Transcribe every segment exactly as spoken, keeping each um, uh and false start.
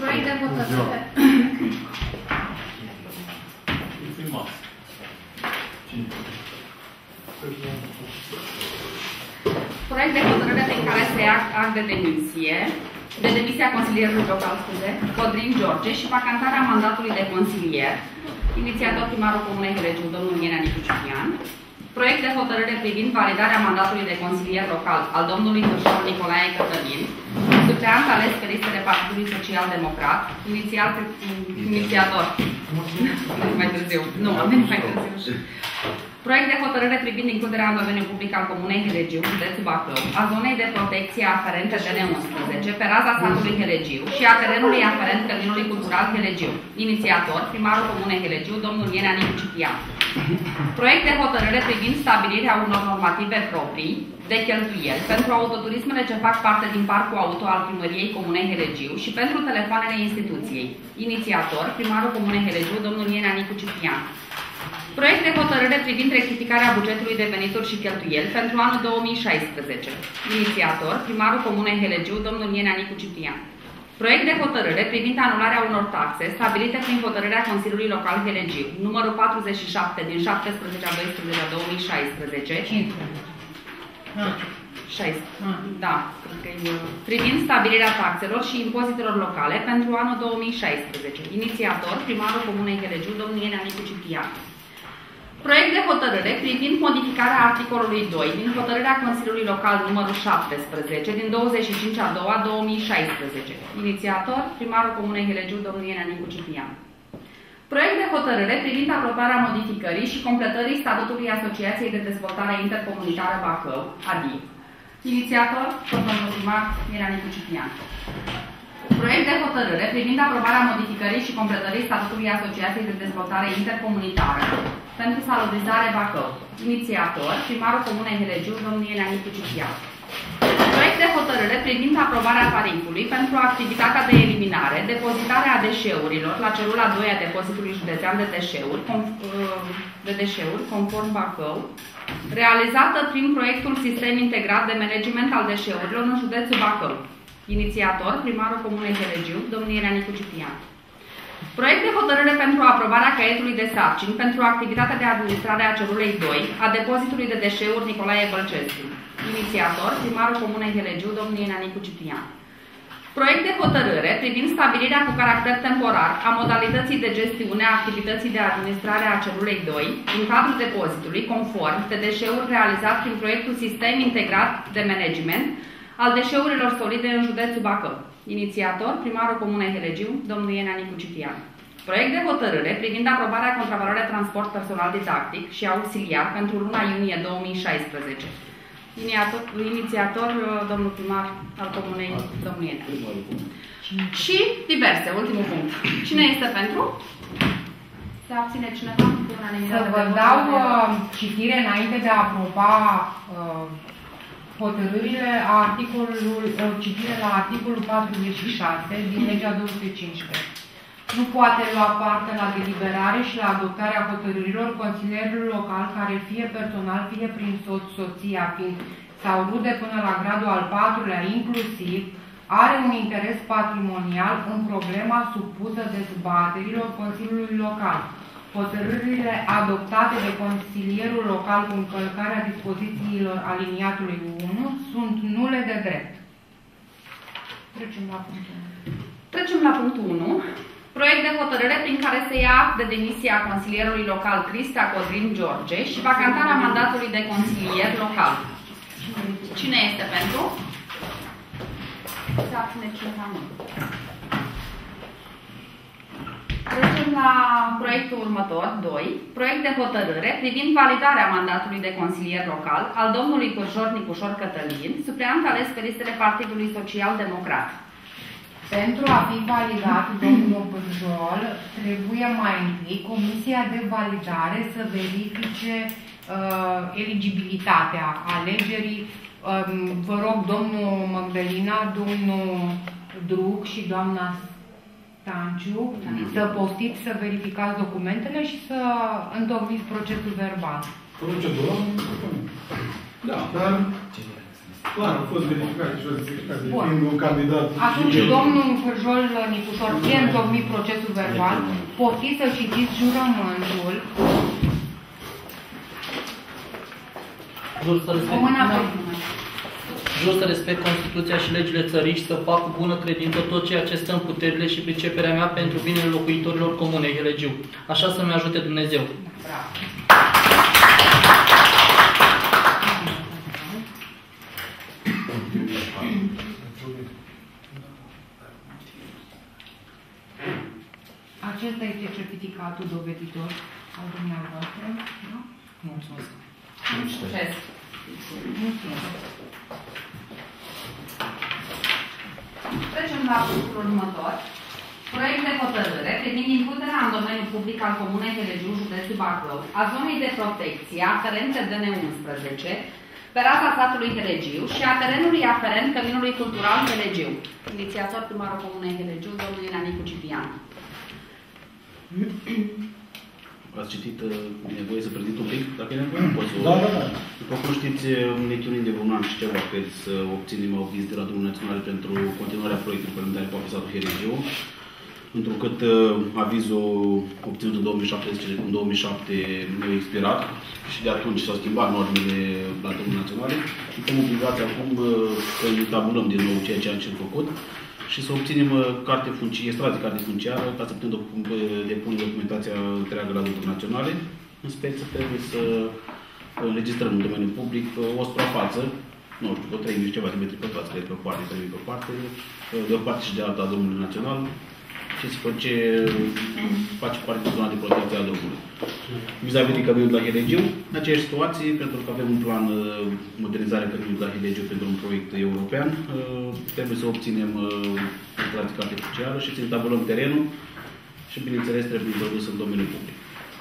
Proiect de hotărâre. Proiect de hotărâre prin care se ia act de demisie, de demisia consilierului local, scuze, Codrin George și vacantarea mandatului de consilier, inițiator primarul Comunei Helegiu, domnul Ienea Nicu Ciprian. Proiect de hotărâre privind validarea mandatului de consilier local al domnului Cârșor Nicolae Cătălin, supleant ales pe listele Partidului Social Democrat, inițial, inițiator. mai târziu. Nu, am venit mai târziu. Proiect de hotărâre privind includerea în domeniul public al Comunei Helegiu, județul Bacău, a zonei de protecție aferente T N unsprezece, pe raza satului Helegiu și a terenului aferent Căminului Cultural Helegiu. Inițiator, primarul Comunei Helegiu, domnul Ienea Nicu Ciprian. Proiect de hotărâre privind stabilirea unor normative proprii de cheltuieli pentru autoturismele ce fac parte din parcul auto al primăriei Comunei Helegiu și pentru telefoanele instituției. Inițiator, primarul Comunei Helegiu, domnul Ienea Nicu Ciprian. Proiect de hotărâre privind rectificarea bugetului de venituri și cheltuieli pentru anul două mii șaisprezece. Inițiator, primarul Comunei Helegiu, domnul Ienea Nicu Ciprian. Proiect de hotărâre privind anularea unor taxe stabilite prin hotărârea Consiliului Local Helegiu, numărul patruzeci și șapte din șaptesprezece a doisprezece a două mii șaisprezece. șaisprezece. Da, cred că e privind stabilirea taxelor și impozitelor locale pentru anul două mii șaisprezece. Inițiator, primarul Comunei Helegiu, domnul Ienea Nicu Ciprian. Proiect de hotărâre privind modificarea articolului doi din hotărârea Consiliului Local numărul șaptesprezece din douăzeci și cinci a doua două mii șaisprezece. Inițiator, primarul Comunei Helegiu, domnul Ienea Nicu Ciprian. Proiect de hotărâre privind aprobarea modificării și completării statutului Asociației de Dezvoltare Intercomunitară Bacău, A D I. Inițiator, domnul primar Ienea Nicu Ciprian. Proiect de hotărâre privind aprobarea modificării și completării statutului Asociației de Dezvoltare Intercomunitară pentru salubrizare Bacău. Inițiator, primarul Comunei Helegiu, domnul Ienea Nicu Ciprian. Proiect de hotărâre privind aprobarea tarifului pentru activitatea de eliminare, depozitare a deșeurilor la celula doi a depozitului județean de deșeuri, de deșeuri conform Bacău, realizată prin proiectul Sistem Integrat de Management al Deșeurilor în județul Bacău. Inițiator, primarul Comunei Helegiu, domnul Ienea Nicu Ciprian. Proiect de hotărâre pentru aprobarea caietului de sarcini pentru activitatea de administrare a celulei doi a depozitului de deșeuri Nicolae Bălcescu. Inițiator, primarul Comunei Helegiu, domnul Ienea Nicu Ciprian. Proiect de hotărâre privind stabilirea cu caracter temporar a modalității de gestiune a activității de administrare a celulei doi în cadrul depozitului conform de deșeuri realizat prin proiectul Sistem Integrat de Management al deșeurilor solide în județul Bacău. Inițiator, primarul Comunei Helegiu, domnul Ienea Nicu Ciprian. Proiect de hotărâre privind aprobarea contravaloare transport personal didactic și auxiliar pentru luna iunie două mii șaisprezece. Inițiator, inițiator domnul primar al Comunei, domnul Ienea. Și diverse, ultimul punct. Cine este pentru? Se abține cineva? Să vă dau uh, citire înainte de a aproba uh, hotărârile a articolului, citire la articolul patruzeci și șase din legea două sute cincisprezece. Nu poate lua parte la deliberare și la adoptarea hotărârilor consilierul local care fie personal, fie prin soț, soția, fiind sau rude până la gradul al patrulea inclusiv, are un interes patrimonial în problema supusă dezbaterilor Consiliului Local. Hotărârile adoptate de consilierul local cu încălcarea dispozițiilor aliniatului unu sunt nule de drept. Trecem la punctul unu. Trecem la punctul unu. Proiect de hotărâre prin care se ia act de demisia consilierului local Cristea Codrin George și vacantarea mandatului de consilier local. Cine este pentru? Se abține cineva nu. Trecem la proiectul următor, doi. Proiect de hotărâre privind validarea mandatului de consilier local al domnului Cârșor Nicușor Cătălin, supleant ales pe listele Partidului Social Democrat. Pentru a fi validat domnul Cârșor, trebuie mai întâi Comisia de Validare să verifice uh, eligibilitatea alegerii. Uh, vă rog, domnul Magdalena, domnul Druc și doamna Stanciu, să postiți, să verificați documentele și să întocmiți procesul verbal. Procedura? Da. Dar Da, a fost verificat și justificat. Fiind un candidat. Atunci, domnul Făjol Nicușor, fie întocmit procesul verbal, poftiți să citiți jurământul. Jur să respect, jur să respect Constituția și legile țării și să fac cu bună credință tot ceea ce stă în puterile și priceperea mea pentru binele locuitorilor comunei Helegiu. Așa să-mi ajute Dumnezeu. Bravo. Acesta este certificatul doveditor al dumneavoastră, da? Mulțumesc. Succes! Trecem la punctul următor. Proiect de hotărâre privind includerea în domeniul public al Comunei Helegiu, județul Bacău, a zonei de protecție aferente D N unsprezece, pe raza satului Helegiu și a terenului aferent căminului cultural Helegiu. Inițiator primarul Comunei Helegiu, domnul Ileanicu Ciprian. Ați citit, e nevoie să prezint un pic, dacă e nevoie, pot să... Da, da, da. După cum știți, ne chinuim de un an și ceva, cred, să obținem aviz de la Drumul Național pentru continuarea proiectului preliminare cu afisatul Helegiu, întrucât avizul obținut în două mii șaptesprezece, în două mii șapte nu a expirat și de atunci s-au schimbat normele la Drumul Național. Suntem obligați acum să tabulăm din nou ceea ce am și făcut și să obținem carte funciară, extracție carte funciară, ca să putem depune documentația întreagă la drumuri naționale. În speță trebuie să înregistrăm în domeniul public o suprafață, nu știu, o trei mii ceva de metri pătrați, cred, pe o parte, trei mii pe o parte, de o parte și de alta a drumului național, și se face, face parte din zona de protecție a drumului. Vis-a-vis de căminul de la Helegiu, în aceeași situație, pentru că avem un plan modernizare căminului de la Helegiu pentru un proiect european, trebuie să obținem declarație carte funciară și să tabulăm terenul și, bineînțeles, trebuie introdus în domeniul public.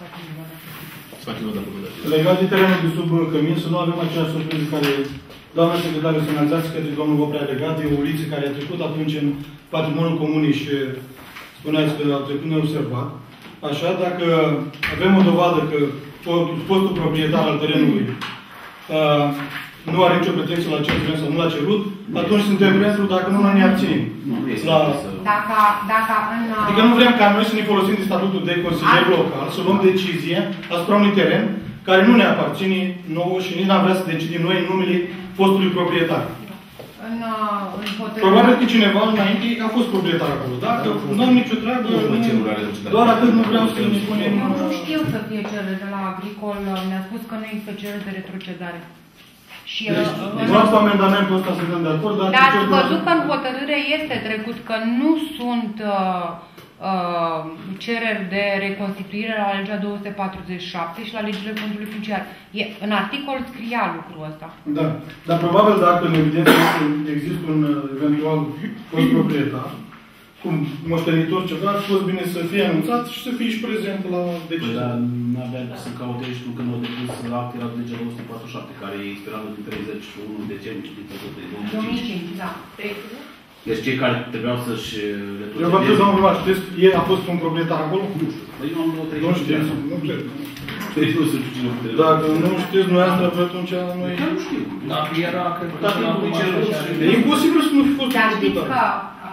Legat de terenul de sub cămin, să nu avem aceeași surpriză care doamna secretară semnalizați către domnul Voprea legat de o uliță care a trecut atunci în patrimoniul comunii și spuneați că a trecut neobservat. Așa, dacă avem o dovadă că postul proprietar al terenului uh, nu are nicio pretenție la acest teren sau nu l-a cerut, atunci suntem pentru, dacă nu, noi ne abținem. La... Dacă, dacă în... Adică nu vrem ca noi să ne folosim de statutul de consilier local, să luăm decizie asupra unui teren care nu ne aparține nouă și nici n-am vrea să decidem noi în numele fostului proprietar. În, în hotărâre... Probabil că cineva înainte a fost proprietar acolo. Dacă nu am nicio treabă, doar atât nu vreau să ne spunem... Eu nu știu să fie cerere de la Agricol. Mi-a spus că nu există cerere de retrocedare. Și deci, doar cu amendamentul ăsta suntem de acord, dar... Dar ați văzut că în hotărâre este trecut că nu sunt uh, uh, cereri de reconstituire la legea două sute patruzeci și șapte și la legile fondului funciar. E, în articol scria lucrul ăsta. Da, dar probabil dacă în evidență există un eventual fost proprietar, cum moștenitor ceva, ar fi fost bine să fie anunțat și să fie și prezent la decizie. Păi, dar n-avea să caute și nu când au depus acte la legea două sute patruzeci și șapte, care e expirat din treizeci și unu decembrie din două mii cinci, da. Deci cei care trebuiau să-și retrocedeze... Eu v-am spus, domnul primar, știți, el a fost un proprietar acolo? Nu știu. Păi eu am două, trei... Nu știți, nu cred. Nu știu cine putere. Dacă nu știți dumneavoastră, atunci noi... Chiar nu știu. Dacă era, cred că... Dacă nu cerut, e imposibil să nu fi fost Dar știți că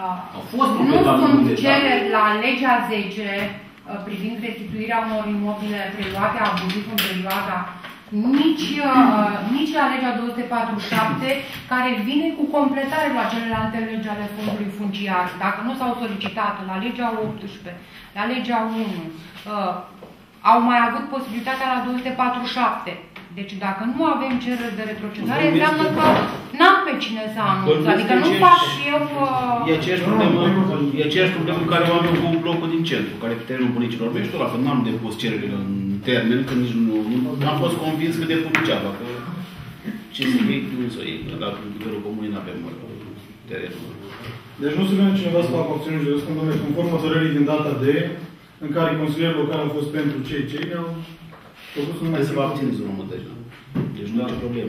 nu sunt cereri la legea zece privind restituirea unor imobile preluate abuziv în perioada nici, uh, nici la legea două sute patruzeci și șapte, care vine cu completare la celelalte legi ale fondului funciar. Dacă nu s-au solicitat la legea optsprezece, la legea unu, uh, au mai avut posibilitatea la două sute patruzeci și șapte. Deci dacă nu avem cereri de retrocedare, înseamnă că n-am pe cine să anunț. Adică nu fac și eu... Uh... E aceeași problemă, e aceeași problemă care o am eu cu blocul din centru, care pe terenul bunicilor mei și tot la fel n-am depus cererile în termen, că nici nu... Am fost convins că depus degeaba, că ce să iei, nu să iei, că la nivelul comunii n-avem terenul. Deci nu se vine cineva să facă opțiuni de răspund, domnule, conform hotărârii din data de, în care consilierul local a fost pentru cei cei, ne-au propus un mai să vă abțineți un moment deja. Deci nu e problemă.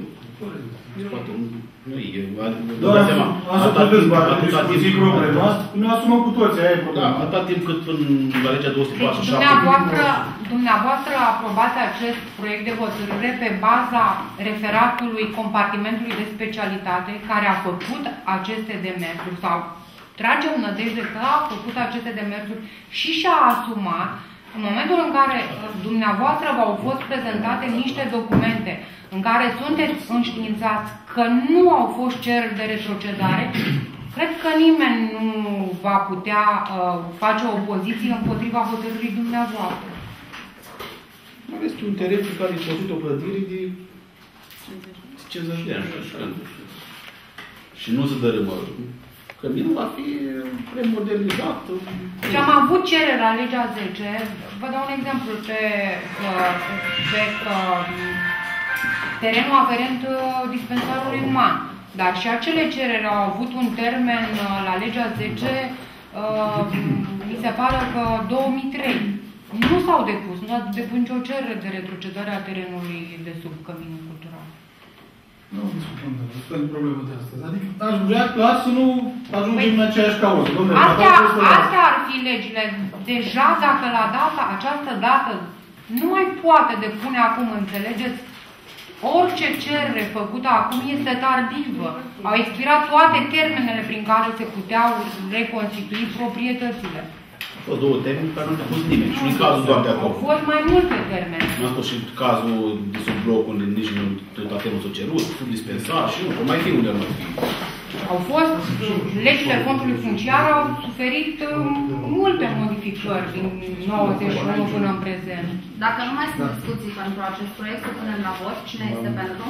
Poate nu e. Doar am să tot dezbatem discuții problema, ne asumăm cu toții, aia e problema. Atâta timp cât în la legea două sute patruzeci și șapte... Dumneavoastră, dumneavoastră aprobați acest proiect de hotărâre pe baza referatului compartimentului de specialitate care a făcut aceste demersuri sau trage o nădejde că a făcut aceste demersuri și și-a asumat în momentul în care dumneavoastră v-au fost prezentate niște documente în care sunteți înștiințați că nu au fost cereri de retrocedare, cred că nimeni nu va putea uh, face o opoziție împotriva hotărârii dumneavoastră. Este un teren pe care e făcut o clădire de cincizeci de ani. Și nu se dărâmă. Căminul va fi remodernizat. Și am avut cereri la legea zece, vă dau un exemplu, pe, pe, pe terenul aferent dispensarului uman. Dar și acele cereri au avut un termen la legea zece, mi se pare că două mii trei. Nu s-au depus, nu a depus nicio cerere de retrocedare a terenului de sub căminul cultural. Nu discutăm de asta, e problema de astăzi. Adică aș vrea ca să nu ajungem în aceeași cauză. Astea, astea ar fi legile. Deja dacă la data, această dată nu mai poate depune acum, înțelegeți, orice cerere făcută acum este tardivă. Au expirat toate termenele prin care se puteau reconstitui proprietățile. Au fost două termene care nu au fost nimeni. Și nu cazul doar de acolo. Au fost mai multe termene. Nu a fost și cazul de sub blocul, nici nu toate nu s-au cerut, sub dispensar și nu, mai fi unde ar mai fi. Au fost, legile fondului funciar au suferit multe modificări din nouăzeci și unu până în prezent. Dacă nu mai sunt discuții pentru acest proiect, să punem la vot. Cine este pentru?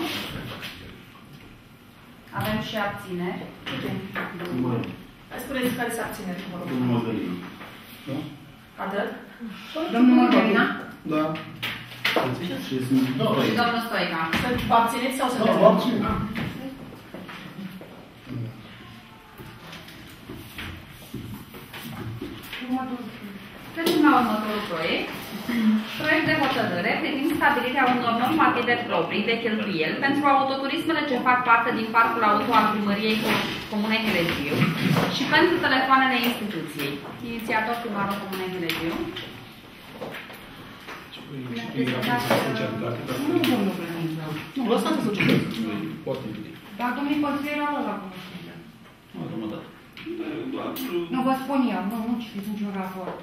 Avem și abțineri. Spuneți care se abține, mă rog. Domnul Mădălina. Da? Atât? Domnul Mădălina? Da. Și sunt doi. Și domnul Stoica. Să vă abțineți sau să Da, vă abțin. Trecem la următorul proiect. Proiect de hotărâre privind stabilirea unor normative proprii de cheltuieli pentru autoturismele ce fac parte din parcul auto al primăriei Comunei Helegiu și pentru telefoanele instituției. Inițiator primarul Comunei Helegiu. Nu, domnul președinte. Nu, lăsați să citesc. Poate fi. Dar domnul consilier a luat la cunoștință. Nu, domnul dat. Nu vă spun eu, nu, nu citiți niciun raport.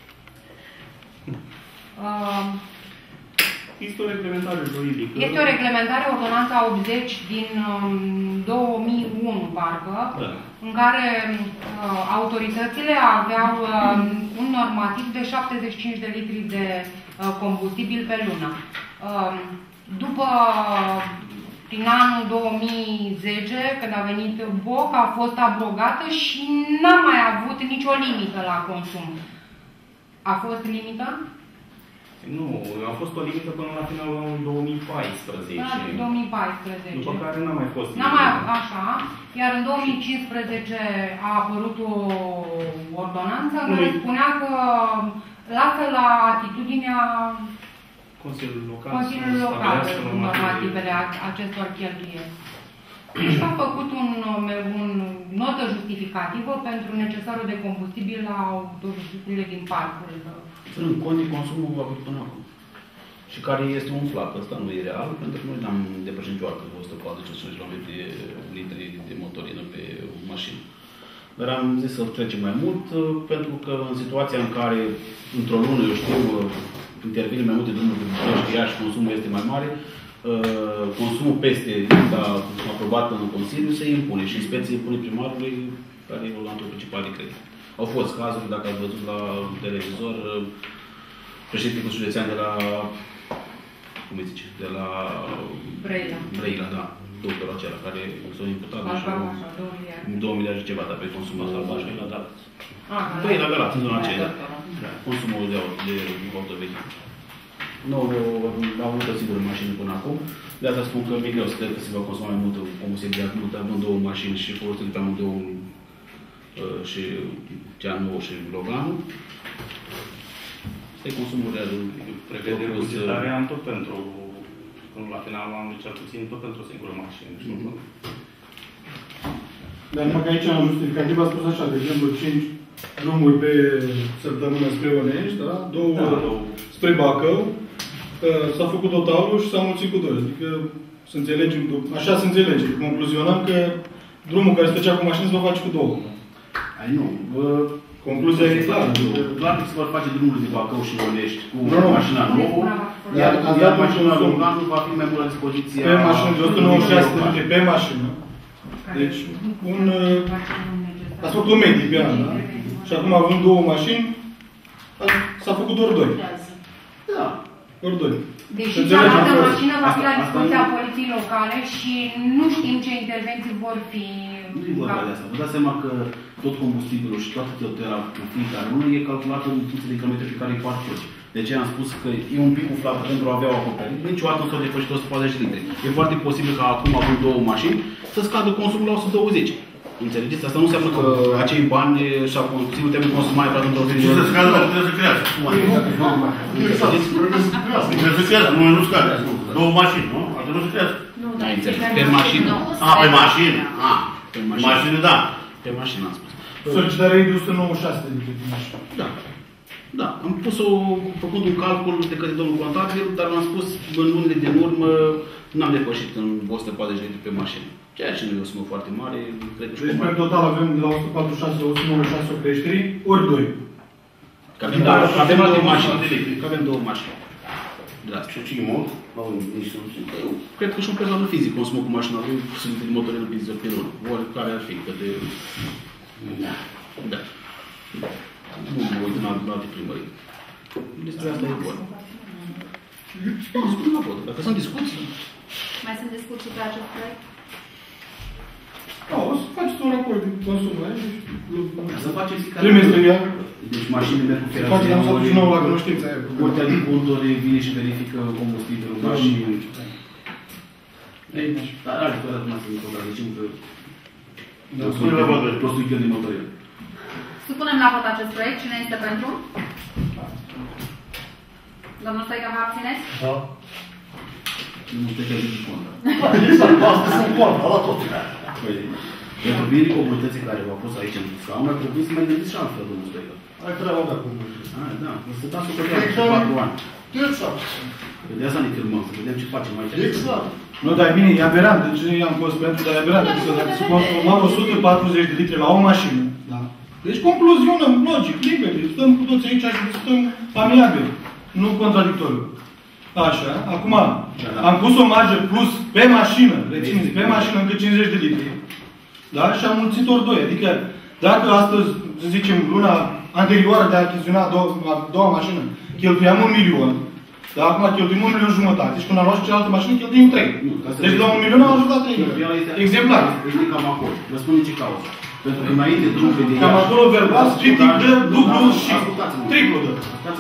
Uh, Este o reglementare juridică. Este o reglementare, ordonanța optzeci din um, două mii unu, parcă, Da. în care uh, autoritățile aveau uh, un normativ de șaptezeci și cinci de litri de uh, combustibil pe lună. Uh, după, prin anul două mii zece, când a venit B O C, a fost abrogată și n-a mai avut nicio limită la consum. A fost limită? Nu, a fost o limită până la finalul anului două mii paisprezece. Da, două mii paisprezece. După care n-a mai fost. N-a mai, așa, iar în două mii cincisprezece a apărut o ordonanță în care spunea că lasă la atitudinea Consiliul Local, Consiliului Local normativele acestor cheltuieli. Și a făcut un, un notă justificativă pentru necesarul de combustibil la autovehiculele din parcul. Ținând cont de consumul avut până acum. Și care este umflat. Ăsta nu e real, pentru că noi n-am depășit niciodată o sută patruzeci și cinci de kilometri litri de motorină pe mașină. Dar am zis să trecem mai mult, pentru că în situația în care, într-o lună, eu știu, intervine mai multe drumuri de ea și consumul este mai mare, consumul peste limita aprobată în Consiliu se impune și inspecția impune primarului, care e volantul principal de credit. Au fost cazuri, dacă ați văzut la televizor, președintele județean de la, cum îi zice, de la Brăila. Brăila, da, doctorul acela, care s-a imputat Așa, două miliarde și ceva, dar pe consumul salvaj, l-a dat. Ah, Păi, la Galați, în zona aceea, da. Consumul de, de autovehicule. Nu am avut o singură mașină până acum, de asta spun că mi-e greu să cred că se va consuma mai mult combustibil de mult, având două mașini și folosind pe amândouă și cea nouă și Loganul. Este consumul real. Prevede bugetarea am tot pentru până la final anului cel puțin, tot pentru o singură mașină. Mm-hmm. Dar numai că aici am justificativ a spus așa, de exemplu, cinci drumuri pe săptămână spre Onești, da? Două Da, două. spre Bacău, s-a făcut totalul și s-a mulțit cu doi. Adică să înțelegem, așa se înțelege. Concluzionăm că drumul care se făcea cu mașini se va face cu două. Ai nu. Concluzia e clară. Clar că se vor face drumul de Bacău și Onești cu Nu, nu. mașina nouă, iar iar mașina Lunganul va fi mai mult la dispoziție. Pe mașină de o sută nouăzeci și șase de litri pe mașină. Deci, un... a făcut o medie pe an, da? Și acum având două mașini, s-a făcut doar doi. Da. Doar doi. Deși cealaltă mașină va fi la dispoziția poliției locale și nu știm ce intervenții vor fi. Nu e vorba de asta. Vă dați seama că tot combustibilul și toată cheltuiala în fiecare lună e calculată în funcție de kilometri pe care îi parcurgi. De ce am spus că e un pic umflat pentru a avea o acoperire. Niciodată nu s-au depășit o sută patruzeci de litri. E foarte posibil ca acum, având două mașini, să scadă consumul la o sută douăzeci. Înțelegeți? Asta nu înseamnă că acei bani și al combustibilului trebuie consumat neapărat într-o perioadă. Ce să scadă, trebuie să crească. Trebuie să crească, nu nu scade. Două mașini, nu? Ar trebui să crească. Da, înțeleg. Pe mașină. A, pe mașină. A, Pe mașină, da. Pe mașină am spus. Solicitarea e de o sută nouăzeci și șase de litri pe mașină. Da. Da, am pus-o, făcut un calcul de către domnul contabil, dar am spus, în lunile din urmă, n-am depășit în o sută patruzeci de litri pe mașină. Ceea ce nu e o sumă foarte mare, cred că și Deci, pe total, avem de la o sută patruzeci și șase la o sută nouăzeci și șase o creștere, ori doi. Că avem, da, avem alte mașini, că avem două mașini. Da. Și ce mult? La un nici nu știu. Eu cred că și un persoană fizic consumă cu mașina lui, sunt motorul pe pe lună. Ori care ar fi, că de... Da. Da. Nu mă uit în alte primării. Despre asta e vorba. Discuți la vot. Dacă sunt discuții... Mai sunt discuții pe acest proiect? Da, o să faceți un raport de consumare. Să faceți care... Trimestrial. Deci mașinile merg cu Se face, am să aduci nou la cunoștință aia. Curtea de conturi vine și verifică combustibilul, da, și... Aici, dar are fără acum să ne contrazicem că... Prostul de motorele. Supunem la vot acest proiect. Cine este pentru? Domnul Stoica, vă abțineți? Da. Nu știu că zici contra. Asta sunt contra, la tot. Pentru bine comunității care v-au pus aici în scaun, ar trebui să mai gândiți și altfel, domnul Stoica. Ai treaba de acum. Ah, da, o să dați o cădeală de patru ani. Exact. De asta ne filmăm, să vedem ce facem aici. Exact. Nu, dar e bine, e aberant. De ce i-am fost pentru, dar e aberant. Că dacă se consumau o sută patruzeci de litri la o mașină. Da. Deci concluzionăm, logic, liber. Stăm cu toți aici și stăm amiabil. Nu contradictoriu. Așa, acum da, da. am pus o marjă plus pe mașină, rețineți, pe mașină încă cincizeci de litri. Da? Și am mulțit ori doi. Adică, dacă astăzi, să zicem, luna anterioară de a achiziționa a doua, a doua mașină, cheltuiam un milion, dar acum cheltuim un milion jumătate și când am luat și cealaltă mașină, cheltuim trei. Deci la un milion am ajutat trei. Exemplar. Este cam acolo. Vă spun ce cauză. Pentru că înainte drumurile de Iași... Cam acolo verbal, scriptic de dublu și triplu de.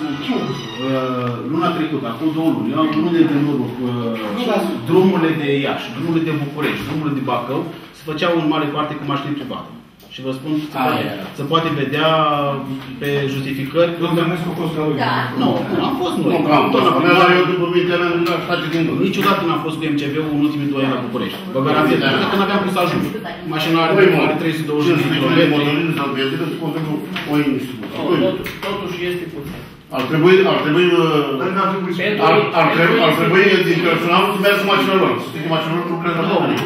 Luna trecută, acum două luni, eu am lunile de urmă, drumurile de Iași, drumurile de București, drumurile de Bacău, se făceau în mare parte cu mașini private. Și vă spun, se poate, se poate vedea pe justificări... Domnul Dănescu a fost la lui. Nu, am fost noi. Nu, am fost. Eu după minte, mi-am face din gând. Niciodată n-am fost cu M C V-ul în ultimii doi ani la București. Vă garantez, pentru că n-aveam cum să ajung. Mașina are trei sute douăzeci de kilometri. Totuși este puțin. Ar trebui, ar trebui, ar, ar trebui, ar trebui din personalul să meargă cu mașina lor. Să știi că mașina lor nu cred la oameni.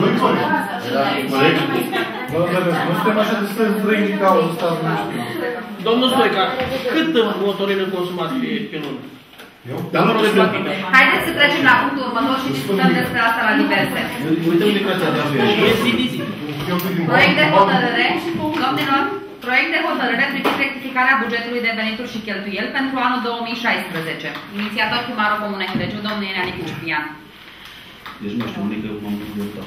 Nu suntem așa de străini din cauză asta. Domnul Stoica, cât motorele consumați pe, pe lună? Dar nu trebuie. Haideți să trecem la punctul următor și discutăm despre asta la diverse. Uităm declarația de avere. E zi de zi. Proiect de hotărâre, domnilor, proiect de hotărâre privind rectificarea bugetului de venituri și cheltuieli pentru anul două mii șaisprezece. Inițiator primarul Comunei Helegiu, domnul Iulian Ciprian. Deci nu știu, unică m-am gândit.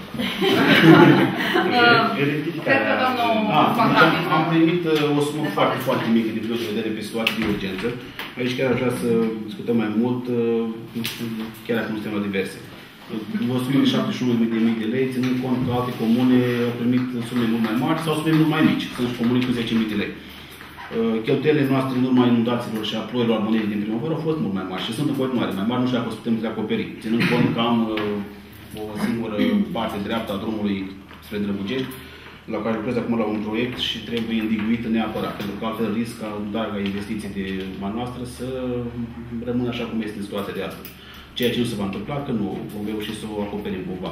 Cred că domnul contabil. Am primit o sumă foarte, foarte mică din punct de vedere pe situații de urgență. Aici chiar aș vrea să discutăm mai mult, chiar dacă nu suntem la diverse. o sută șaptezeci și unu de mii de lei, ținând cont că alte comune au primit sume mult mai mari sau sume mult mai mici. Sunt și comune cu zece mii de lei. Cheltuielile noastre în urma inundațiilor și a ploilor armonii din primăvară au fost mult mai mari și sunt în continuare mai mari, nu știu dacă o să putem acoperi. Ținând cont că am o singură parte dreaptă a drumului spre Drăbugești, la care lucrez acum la un proiect și trebuie îndiguită neapărat, pentru că altfel risc ca întreaga investiție de bani noastră să rămână așa cum este în situația de astăzi. Ceea ce nu se va întâmpla, că nu vom reuși să o acoperim cumva.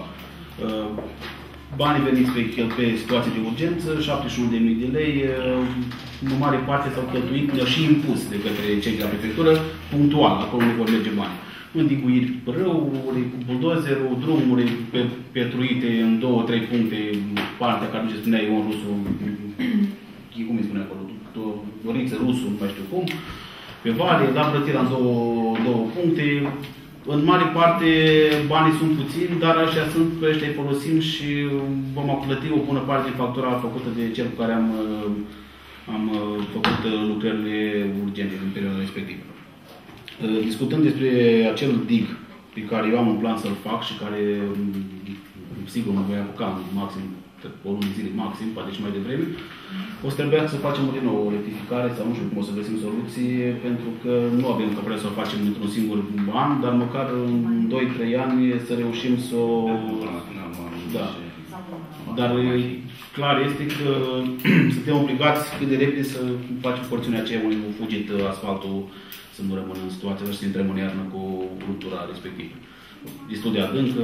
Banii veniți pe, pe situații de urgență, șaptezeci și unu de mii de lei, în mare parte s-au cheltuit și impus de către cei de la prefectură, punctual, acolo unde vor merge bani. Îndicuiri râuri, buldozerul, drumuri petruite în două, trei puncte, partea care nu se spunea Ion Rusu, cum îi spune acolo, Doriță Rusu, nu mai știu cum, pe vale, la plătirea în două, două puncte. În mare parte banii sunt puțini, dar așa sunt, pe ăștia îi folosim și vom plăti o bună parte din factura făcută de cel cu care am, am făcut lucrările urgente în perioada respectivă. Discutând despre acel dig pe care eu am un plan să-l fac și care, sigur, mă voi apuca în maxim, o lună de zile maxim, poate și mai devreme, o să trebuia să facem din nou o rectificare sau nu știu cum o să găsim soluții, pentru că nu avem capacitatea să o facem într-un singur an, dar măcar în doi trei ani să reușim să o... Da. Dar clar este că suntem obligați cât de repede să facem porțiunea aceea unde a fugit asfaltul, să nu rămână în situația și să intrăm în iarnă cu ruptura respectivă. Destul de adâncă,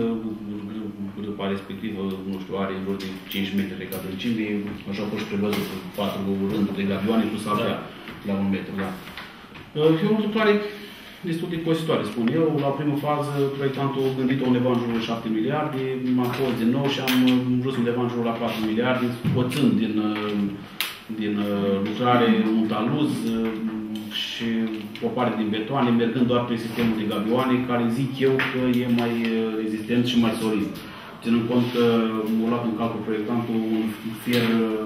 grupa respectivă, nu știu, are în jur de cinci metri de adâncime, așa au fost prevăzut cu patru rânduri de gavioane plus altea la un metru. Da. E o lucrare destul de cositoare, spun eu. La primă fază, proiectantul a gândit undeva în jurul șapte miliarde, m-am fost din nou și am vrut undeva în jurul la patru miliarde, scoțând din, din lucrare un taluz și o parte din betoane, mergând doar prin sistemul de gavioane, care zic eu că e mai rezistent și mai solid. Ținând cont că m-a luat în calcul proiectantul un fier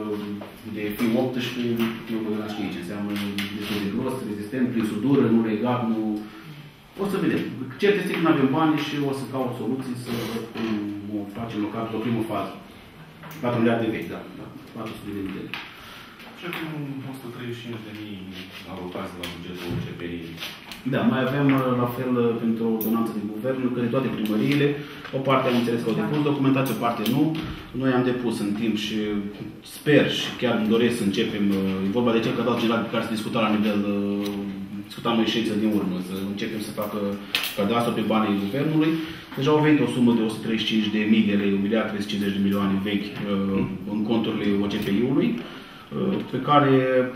de fi optsprezece, eu nu știu ce înseamnă destul de gros, rezistent, prin sudură, nu legat, nu... O să vedem. Cert este că nu avem bani și o să caut soluții să o facem local pe o primă fază. patru miliarde de vechi, da. patru sute de mii de lei. Și acum o sută treizeci și cinci de mii alocați la bugetul C P I. Da, mai avem la fel pentru ordonanță de guvern, că de toate primăriile, o parte am înțeles că au depus documentație, o parte nu. Noi am depus în timp și sper și chiar îmi doresc să începem, e vorba de cel cadastru general pe care se discuta la nivel, discutam noi ședință din urmă, să începem să facă cadastru pe banii guvernului. Deja au venit o sumă de o sută treizeci și cinci de mii de lei, un miliard trei sute cincizeci de milioane vechi în conturile O C P I-ului, pe care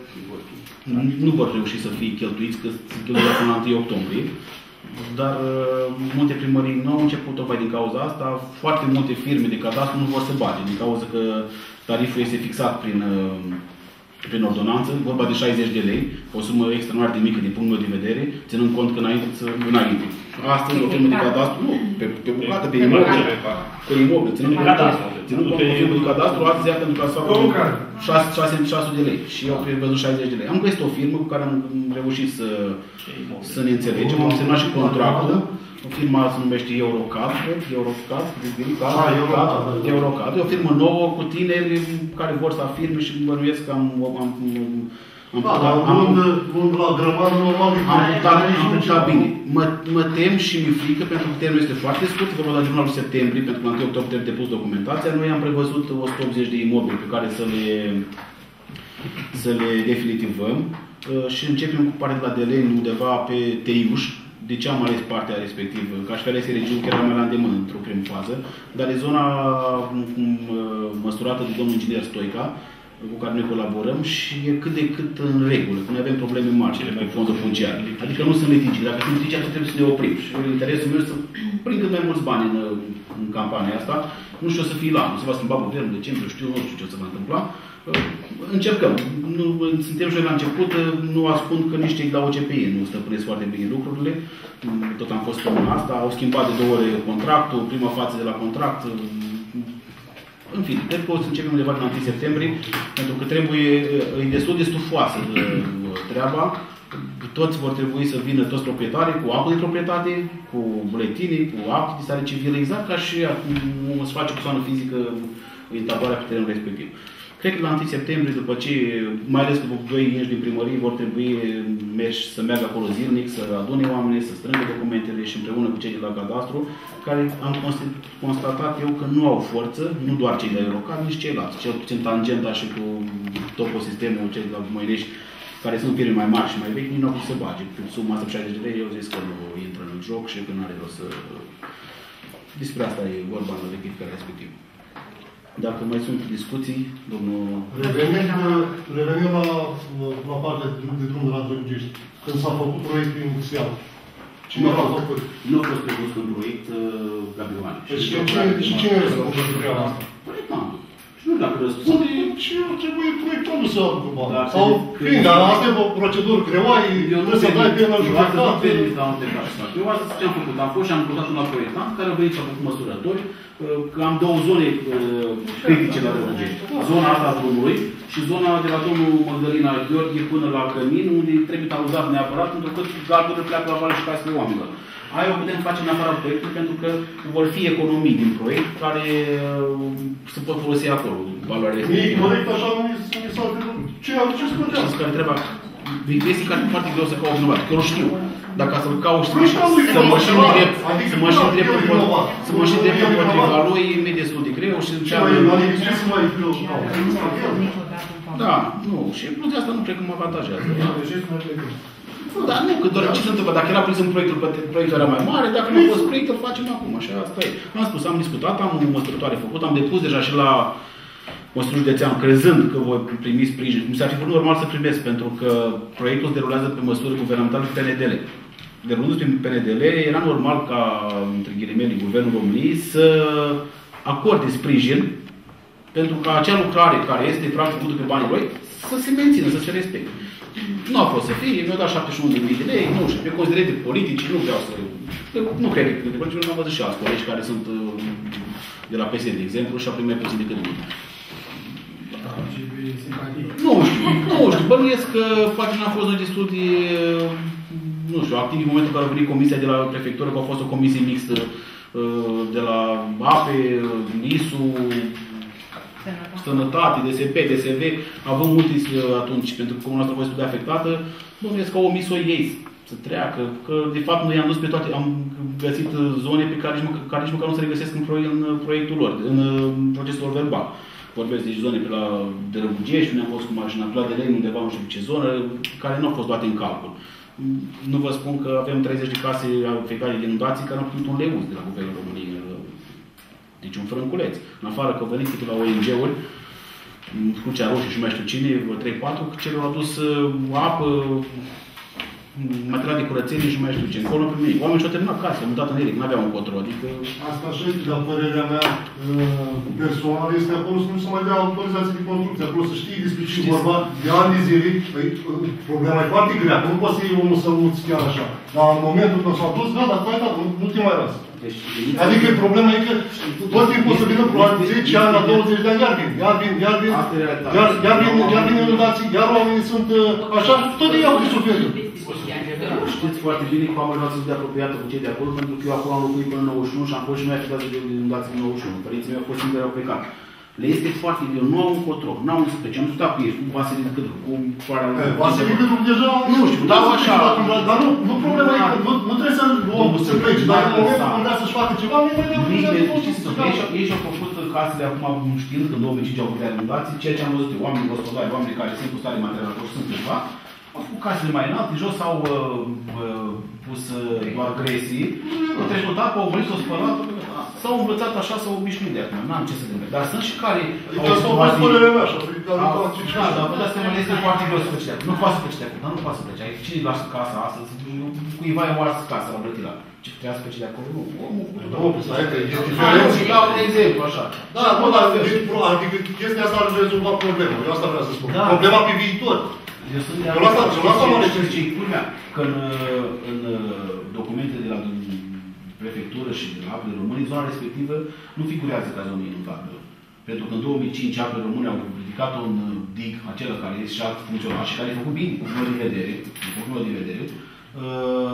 nu vor reuși să fie cheltuiți, că se cheltuiesc până la întâi octombrie. Dar multe primării nu au început tocmai din cauza asta. Foarte multe firme de cadastru nu vor să bage, din cauza că tariful este fixat prin, prin ordonanță, vorba de șaizeci de lei, o sumă extraordinar de mică din punctul meu de vedere, ținând cont că înainte, înainte. Astăzi, o firmă de cadastru, nu, pe, pe bucată, pe imobil, pe imobil, ținând cont că o firmă de cadastru, astăzi ia pentru că să facă șase sute de lei și eu au prevăzut șaizeci de lei. Am găsit o firmă cu care am reușit să, să ne înțelegem, am semnat și contractul. Firma se numește Eurocad, Eurocad, Eurocad, Eurocad. E o firmă nouă cu tineri care vor să afirme și bănuiesc că am am putat bine. Mă tem și mi-e frică pentru că termenul este foarte scurt, că vorba de jurnalul septembrie, pentru că la întâi octombrie trebuie depus documentația. Noi am prevăzut o sută optzeci de imobili pe care să le, să le definitivăm și începem cu partea de la Deleni undeva pe Teiuș. De ce am ales partea respectivă? Ca și care este regiunea care era mai la îndemână într-o primă fază, dar e zona măsurată de domnul inginer Stoica, cu care noi colaborăm și e cât de cât în regulă, că noi avem probleme mari pe fondul funciar. Adică nu sunt litigi. Dacă sunt litigi, atunci trebuie să ne oprim. Și interesul meu este să prind cât mai mulți bani în, în campania asta. Nu știu o să fie la anul, se va schimba guvernul în decembrie, știu, nu știu ce o să va întâmpla. Încercăm. Nu, suntem și noi la început, nu ascund că nici cei de la O C P I nu stăpânesc foarte bine lucrurile. Tot am fost în asta, au schimbat de două ori contractul, prima față de la contract. În fine, cred că o să începem undeva din întâi septembrie, pentru că trebuie, e destul de stufoasă treaba. Toți vor trebui să vină toți proprietarii cu apă de proprietate, cu buletine, cu apă de stare civilă, exact ca și acum se face persoană fizică în tablarea pe terenul respectiv. Cred că la întâi septembrie, după ce, mai ales că doi inși din primărie vor trebui mergi să meargă acolo zilnic, să adune oamenii, să strângă documentele și împreună cu cei de la cadastru, care am constatat eu că nu au forță, nu doar cei de local, nici ceilalți. Cel puțin Tangenta și cu toposistemul, cei de la Moinești, care sunt firme mai mari și mai vechi, nu au putut să bage. Suma asta șaizeci de lei, eu zis că nu intră în joc și că nu are rost să... Despre asta e vorba în rectificarea respectivă. Dacă mai sunt discuții, domnul... Revenim, revenim la, la partea de drum de la Drăgugești. Când s-a făcut proiectul inițial. Cine l-a făcut? Nu a fost prevăzut în proiect uh, Gabrioane. Și cine răspunde pentru treaba asta? Proiectantul. Și nu dacă răspunde... Și trebuie proiectantul să aibă bani. Sau, fiind, dar asta e o procedură greoaie, trebuie să dai pe la judecat. Eu asta ce am făcut? Am fost și am lucrat un proiectant care a venit și a făcut măsurători. Că am două zone critice la Rădugești. Zona asta a drumului și zona de la domnul Mădălina Gheorghe până la Cămin, unde trebuie taluzat neapărat, pentru că gardurile pleacă la vale și casele oamenilor. Aia o putem face în afara proiectului, pentru că vor fi economii din proiect care se pot folosi acolo, valoarea respectivă. E corect așa, nu mi s-a întrebat. Ce spunea? Știți care trebuie? Chestii care e foarte greu să caut vinovat, că eu nu știu. Dacă să-l cauți, să mă și întreb, să mă și întreb să mă și întreb împotriva lui, mi-e destul de greu și încearcă... Da, nu, și plus de asta nu cred că mă avantajează. Da, nu, că doar ce se întâmplă, dacă era prins în proiectul, proiectul era mai mare, dacă nu a fost proiect, îl facem acum, așa, asta e. Am spus, am discutat, am o măsurătoare făcută, am depus deja și la Consiliul Județean, crezând că voi primi sprijin. Mi s-ar fi părut normal să primesc, pentru că proiectul se derulează pe măsuri guvernamentale P N D L. Derulându-se prin P N D L, era normal ca, între ghilimele, Guvernul României să acorde sprijin pentru ca acea lucrare care este practic făcută pe banii lui să se mențină, să se respecte. Nu a fost să fie, mi-au dat șaptezeci și unu de mii de lei, nu știu, pe considerente politici, nu vreau să... Nu cred că de politici, nu am văzut și alți colegi care sunt de la P S D, de exemplu, și au primit mai puțin decât mine. Nu știu, nu știu, bănuiesc că poate n-am fost noi destul de, nu știu, activ în momentul în care a venit comisia de la prefectură, că a fost o comisie mixtă de la A P E, I S U, Sănătate, D S P, D S V, avem multe atunci, pentru că comunul noastră a fost de afectată, bănuiesc că au omis-o ei să treacă, că de fapt noi am dus pe toate, am găsit zone pe care nici, măcar, care nici măcar nu se regăsesc în, proiect, în proiectul lor, în procesul lor verbal. Vorbesc de zone pe la Dărăbugești, unde am fost cu mașina, pe la de Leni, undeva, nu știu ce zonă, care nu au fost luate în calcul. Nu vă spun că avem treizeci de case afectate de inundații care au primit un leuț de la Guvernul României. Deci un frânculeț. În afară că au venit câte la O N G-uri, Crucea Roșie și mai știu cine, vreo trei patru, celor au adus apă, material de curățenie și mai știu ce. Încolo pe mine. Oamenii și-au terminat casă, au mutat în ele, nu aveau un control. Adică... Asta și este, dar părerea mea personală este acolo să nu se mai dea autorizație de construcție. Acolo să știi despre ce vorba de ani de zile. Problema e foarte grea, că nu poți să iei omul să muți chiar așa. Dar în momentul când s-a dus, gata, fai dat, nu te mai lasă. Deci, adică problema e că tot timpul o să vină probabil zece ani, la douăzeci de ani, iar vin, iar vin, iar vin, iar, iar vin, iar vin inundații, iar oamenii sunt așa, tot ei au de suferit. Știți foarte bine că am relație de apropiată cu cei de acolo, pentru că eu acolo am locuit până în nouăzeci și unu și am fost și mai afectat de inundații în nouăzeci și unu. Părinții mei au fost singuri, au plecat. Le este foarte greu, nu au un control, nu au un specie. Am discutat cu ei, cu Vasile Câtru, cu Foarea... Vasile Câtru deja... Nu știu, dar așa... Dar nu, nu problema e că nu trebuie să luăm, să pleci, dar în momentul când vrea să-și facă ceva, nu mai dea ei și-au făcut casele acum știind că în două mii cinci au avut inundații, ceea ce am văzut eu, oamenii gospodari, oamenii care sunt cu stare materială acolo și sunt câțiva, au făcut casele mai înalte, jos au pus doar gresii, au trecut apă, au venit, au spălat, s-au învățat așa, s-au obișnuit de acum, n-am ce să gândesc. Dar sunt și care au situații... Da, dar vă dați seama, este foarte greu să pleci de acolo. Nu poate să pleci de acolo, dar nu poate să pleci. Cine lasă casa astăzi? Cuiva e oarsă casa la Brătila. Ce trebuia să pleci de acolo? Nu, omul cu tot. Și dau un exemplu, așa. Da, bă, dar adică chestia asta ar rezolva problema. Eu asta vreau să spun. Problema pe viitor. Eu sunt de acord ce-i culmea, că în documentele de la prefectură și de la Apele Române, zona respectivă nu figurează ca zonă inundabilă. Pentru că în două mii cinci Apele Române au ridicat un dig, acela care este și a funcționat și care e făcut bine, cu punct de vedere, cu punct de vedere,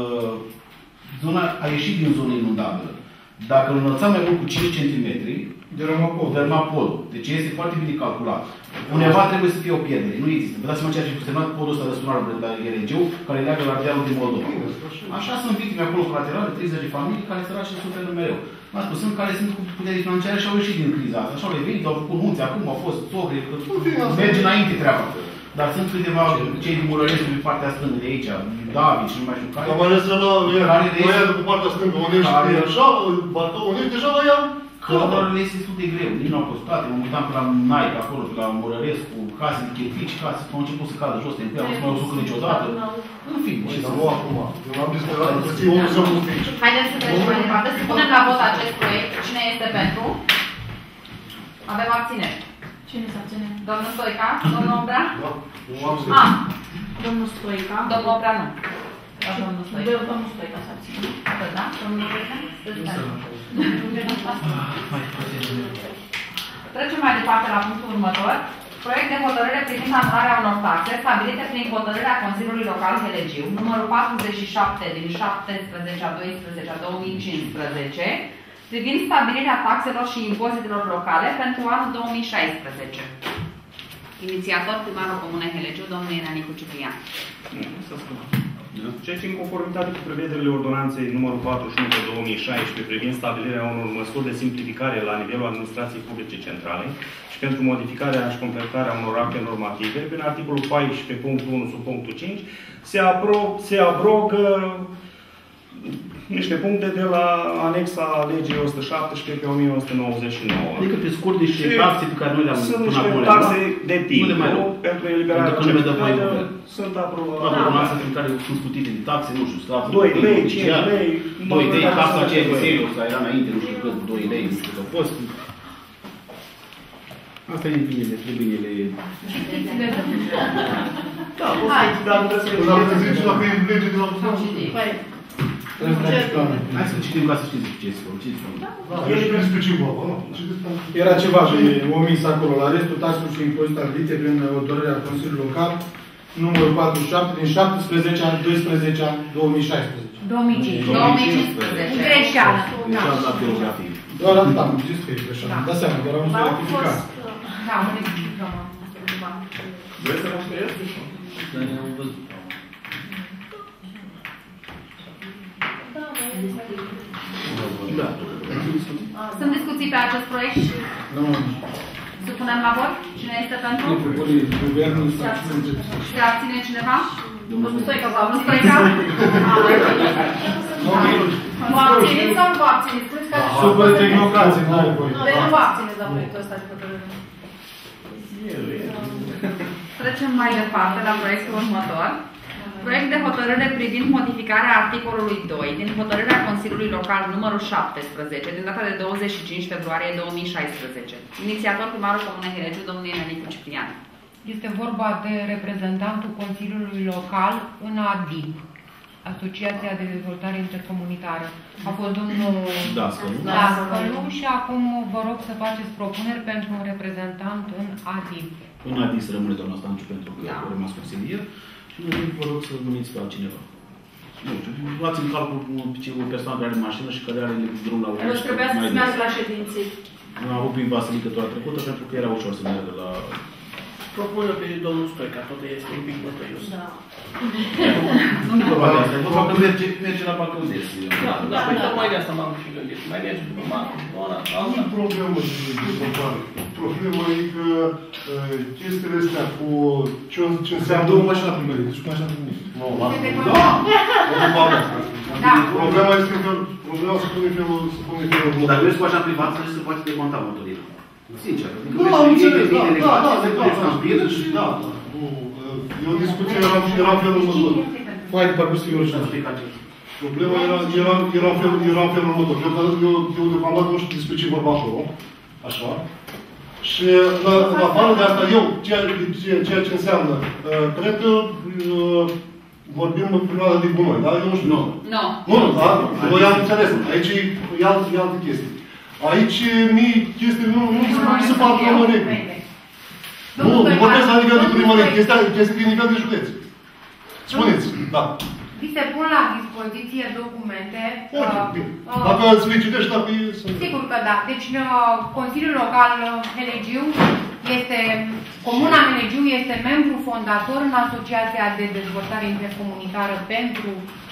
zona a ieșit din zonă inundabilă. Dacă îl înălțam mai mult cu cinci centimetri, Dermapol. Dermapol. Deci este foarte bine calculat. Undeva trebuie să fie o pierdere. Nu există. Vă dați seama ceea ce a semnat podul ăsta de sunare de la R G U, care leagă la dealul din Moldova. Așa sunt victime acolo colaterale, treizeci de familii care săraci și suferă mereu. M-am spus, sunt care sunt cu puteri financiare și au ieșit din criza asta. Așa au revenit, au făcut nunți, acum au fost socri, merge înainte treaba. Dar sunt câteva, cei din Murărescu, din partea stângă de aici, David și nu mai știu care. Dar mai ales la ăia de pe partea stângă, Onești, așa, Bartol, Onești, deja la ea. Călătorile este destul de greu, nici nu au fost toate. Mă uitam pe la Nike acolo, pe la Murărescu, case de chetici, case, au început să cadă jos, în nu mai au sucă niciodată. În fin, ce să nu acum. Eu am disperat să ții omul să mult aici. Haideți să trecem mai departe, să punem la vot acest proiect. Cine este pentru? Avem abțineri. Cine se abține? Domnul Stoica? Domnul Obrea? Nu am zis. Ah, Domnul Stoica. domnul Obrea nu. Da, domnul Stoica. Domnul Stoica se abține. Atât, da? Domnul Stoica? Trecem mai departe la punctul următor. Proiect de hotărâre privind anularea unor taxe stabilite prin hotărârea Consiliului Local Helegiu, numărul patruzeci și șapte din șaptesprezece a doisprezece a două mii cincisprezece, privind stabilirea taxelor și impozitelor locale pentru anul două mii șaisprezece. Inițiator, primarul Comunei Helegiu, domnul Ieranicu Ciprian. Ceea ce în conformitate cu prevederile ordonanței numărul patruzeci și unu pe două mii șaisprezece privind stabilirea unor măsuri de simplificare la nivelul administrației publice centrale și pentru modificarea și completarea unor acte normative, prin articolul paisprezece punct unu sub punctul cinci, se, apro se abrogă niște puncte de la anexa legii o sută șaptesprezece pe o mie o sută nouăzeci și nouă. Adică pe scurt, niște taxe pe care noi le-am sunt niște taxe de timp, pentru eliberarea certificărilor. Sunt aprobate. Ordonanța prin care sunt scutite de taxe, nu știu, slavă. doi lei, cinci lei. doi lei, taxa aceea de serios, care era înainte, nu știu cât, doi lei, nu știu cât a fost. Asta e bine, despre binele. Da, poți să dar nu trebuie să... Dacă zici la că e lege de la... Hai să citim ca să știți ce se spun. Despre ce vorba, nu? Era ceva de omis acolo, la restul taxelor și impozite stabilite prin hotărârea Consiliului Local, numărul patruzeci și șapte din șaptesprezece a doisprezece a două mii șaisprezece. două mii cincisprezece. Greșeală. Greșeală la biografie. Doar atât am zis că e greșeală. Da seama, că era un rectificat. Da, un rectificăm. Vreți să mă scrieți? Da. Sunt discuții pe acest proiect? Nu. Supunem la vot? Cine este pentru? Guvernul se abține cineva? Domnul Stoica. Domnul Stoica? Vă abțineți sau nu vă abțineți? Super tehnocrație, nu are voie. Deci nu vă abțineți la proiectul ăsta de hotărâre. Trecem mai departe la proiectul următor. Proiect de hotărâre privind modificarea articolului doi din hotărârea Consiliului Local numărul șaptesprezece din data de douăzeci și cinci februarie două mii șaisprezece. Inițiator primarul Comunei Helegiu, domnul Ieranicu Ciprian. Este vorba de reprezentantul Consiliului Local în A D I P, Asociația de Dezvoltare Intercomunitară. A fost domnul Dascălu și acum vă rog să faceți propuneri pentru un reprezentant în A D I P. În A D I P să rămâne doamna Stanciu pentru că a rămas consilier. Și în timp vă rog să veniți pe altcineva. Nu știu, luați în calcul o persoană care are mașină și care are drum la urmă. Nu trebuia să se meargă la ședințe. Am avut prin Vasilică toată trecută pentru că era ușor să meargă la... Propună pe domnul Stoica, tot este un pic bătăios. Da. Nu e vorba de asta, e vorba că merge, merge la Bacăudes. Da, da, păi tocmai de asta m-am și gândit. Mai merge după masă, ora, alta. Nu e problemă de dezvoltare. Problema e că chestiile astea cu ce înseamnă... Două mașini primării, deci cu mașina primării. Da! Problema este că problema se pune felul următor. Dacă vezi cu așa privat, se poate demonta motorină. Sincer. Da, am înțeles, da, da, da, da, da. E o discuție, era în felul următor. Foaia de parcurs filosofic. Problema era în felul următor. Eu deocamdată nu știu despre ce vorba acolo. Așa. Și la afară de asta, eu, ceea ce înseamnă, cred că vorbim în perioada de gunoi, da? Eu nu știu. Nu. Nu, da? Noi am înțeles. Aici e altă chestie. Aici mie chestii nu se fac la mărecă. Nu, nu vorbesc la nivel de primărie, chestii din nivel de județ. Spuneți, da. vi se pun la dispoziție documente. Dacă îți le citești, dacă e... Sigur că da. Deci Consiliul Local Helegiu este, Comuna Helegiu este membru fondator în Asociația de Dezvoltare Intercomunitară pentru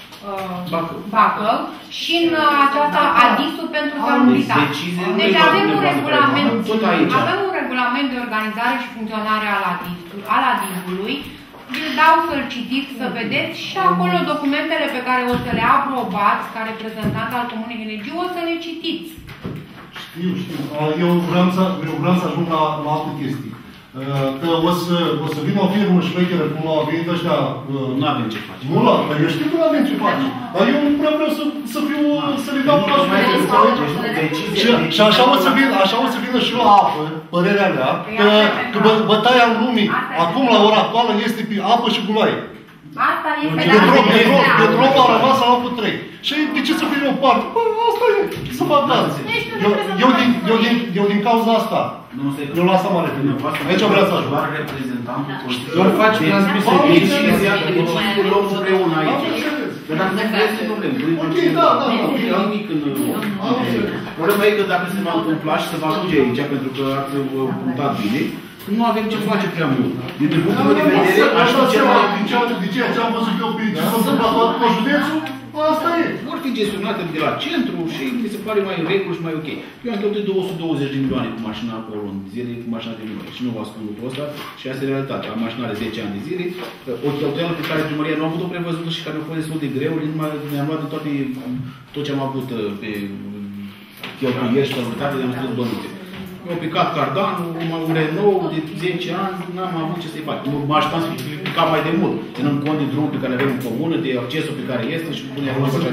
Bacău și în aceasta A D I S-ul pentru salubritate. Deci avem un regulament, avem un regulament de organizare și funcționare al A D I S-ului. Vi-l dau să-l citiți, să vedeți și acolo documentele pe care o să le aprobați ca reprezentant al Comunei Helegiu, o să le citiți. Știu, știu. Eu vreau să, eu vreau să ajung la, la alte chestii. Că o să, o să vină o firmă șmecheră, cum au venit ăștia... Nu avem ce face. Nu, la, dar eu știu că nu avem ce face. Dar eu nu prea vreau să, să fiu, să le dau pasul pe și, și așa o să vină, așa o să vină și la apă, părerea mea, că, că bă, bătaia în lumii, acum la ora actuală, este pe apă și gunoaie. Asta este Petrolul a rămas la locul trei. Și de ce să fie o parte? Bă, asta e, să fac alții. Eu, eu, din, eu, din, eu din cauza asta, eu la asta mă refer. Aici vreau să ajung. Doar faci transmisie de decizia, decizia luăm împreună aici. Dar dacă nu vrei să problem. Ok, da, da, da. Nimic în... Problema e că dacă se va întâmpla și se va ajunge aici, pentru că ați punctat bine, nu avem ce face prea mult. Din punctul meu de vedere, așa ceva... De ceea ce am văzut eu pe ce s-a întâmplat cu județul, asta e. Vor fi gestionate de la centru și mi se pare mai în regulă și mai ok. Eu am cheltuit două sute douăzeci de milioane cu mașina acolo în zile, cu mașina de milioane. Și nu vă ascund lucrul ăsta și asta e realitatea. Am mașina de zece ani de zile, o cheltuială pe care primăria nu a avut-o prevăzută și care a fost destul de greu. Ne-am luat de toate, tot ce am avut pe cheltuieli și facultate, le-am strâns bănute. Mi-a picat cardanul, un Renault de zece ani, n-am avut ce să-i fac. Mă așteptam să fi picat mai de mult, ținând cont de drumul pe care avem în comună, de accesul pe care este și punerea în aplicare.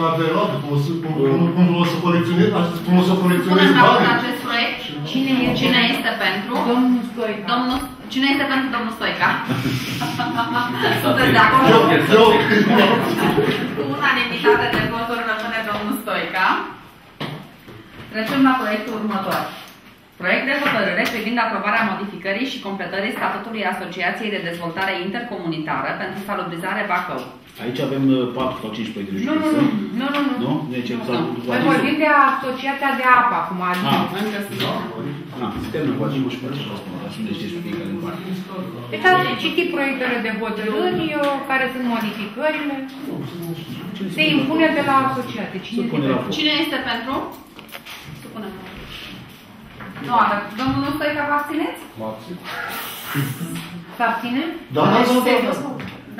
Cum o să colecționezi? Cum o să colecționezi banii? Acest proiect, cine, cine este pentru? Domnul Stoica. Domnul, cine este pentru domnul Stoica? Sunteți de acord? Cu unanimitate de voturi rămâne domnul Stoica. Trecem la proiectul următor. Proiect de hotărâre privind aprobarea modificării și completării statutului Asociației de Dezvoltare Intercomunitară pentru salubrizare Bacău. Aici avem patru sau cinci proiecte de Nu, nu, nu, nu, nu. Nu? Deci, noi vorbim de Asociația de Apă, acum, adică. Ah, se termină cu acest și face asta, să ne știți fiecare în parte. Deci ați citit proiectele de hotărâri, care sunt modificările. Se impune de la asociație. Cine este pentru? Supunem. Nu, dar domnul Stoica, vă abțineți? Mă abțin. Să abține? Da, da, da. Da?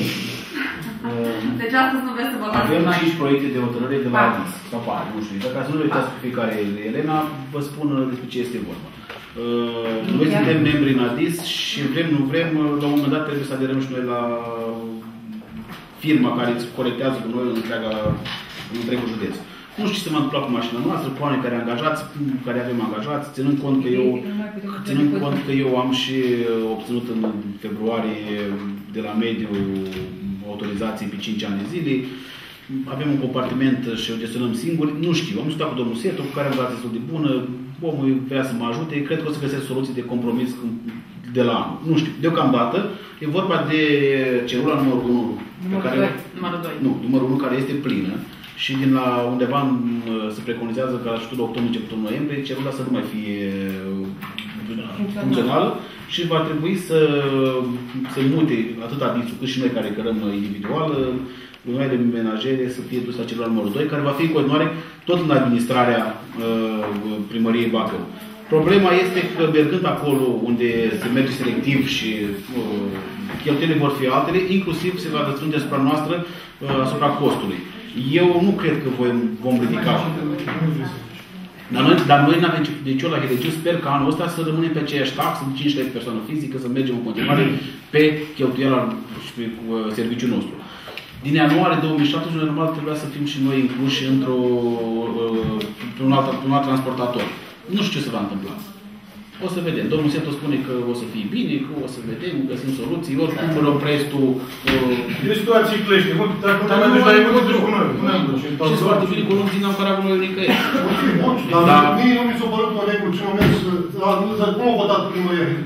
Deci astăzi nu vreți să vă dați. Avem cinci proiecte de hotărâre de la A D I S. Sau patru, nu știu. Dacă să nu le uitați pe fiecare Elena, vă spun despre ce este vorba. Noi suntem membri în A D I S și vrem, nu vrem, la un moment dat trebuie să aderăm și noi la firma care colectează cu noi în întreaga, în întregul județ. Nu știu ce se m-a întâmplat cu mașina noastră, cu oameni care angajați, care avem angajați, ținând cont că eu, ținând cont că eu am și obținut în februarie de la mediu autorizații pe cinci ani de zile, avem un compartiment și o gestionăm singuri, nu știu, am discutat cu domnul Setu, cu care am dat destul de bună, omul vrea să mă ajute, cred că o să găsesc soluții de compromis de la anul. Nu știu, deocamdată e vorba de celula numărul unu, numărul care, doi. Numărul doi. Nu, numărul unu care este plină. Și din la undeva se preconizează că la sfârșitul octombrie, începutul noiembrie, celula să nu mai fie funcțională și va trebui să se mute atât A D I S-ul cât și noi care cărăm individual, lumea de menajere să fie dus la celula numărul doi, care va fi în continuare tot în administrarea primăriei Bacău. Problema este că mergând acolo unde se merge selectiv și cheltuielile vor fi altele, inclusiv se va răspunde asupra noastră, asupra costului. Eu nu cred că voi vom ridica. Dar noi, dar noi n-avem ce. Deci eu la Helegiu sper că anul ăsta să rămânem pe aceeași taxă de cinci lei persoană fizică, să mergem în continuare pe cheltuiala și pe uh, serviciul nostru. Din ianuarie două mii șaptesprezece, normal, trebuia să fim și noi incluși într-o uh, un alt, un alt transportator. Nu știu ce se va întâmpla. O să vedem. Domnul Seto spune că o să fie bine, că o să vedem, găsim soluții, oricum până opresc tu... E situație clește. Dar mai duci la evoluție cu noi. Și sunt foarte bine cu nu țin neapărat cu noi nicăieri. Dar mie nu mi s-a părut o regulă ce nu mers... Cum o vădat primăria?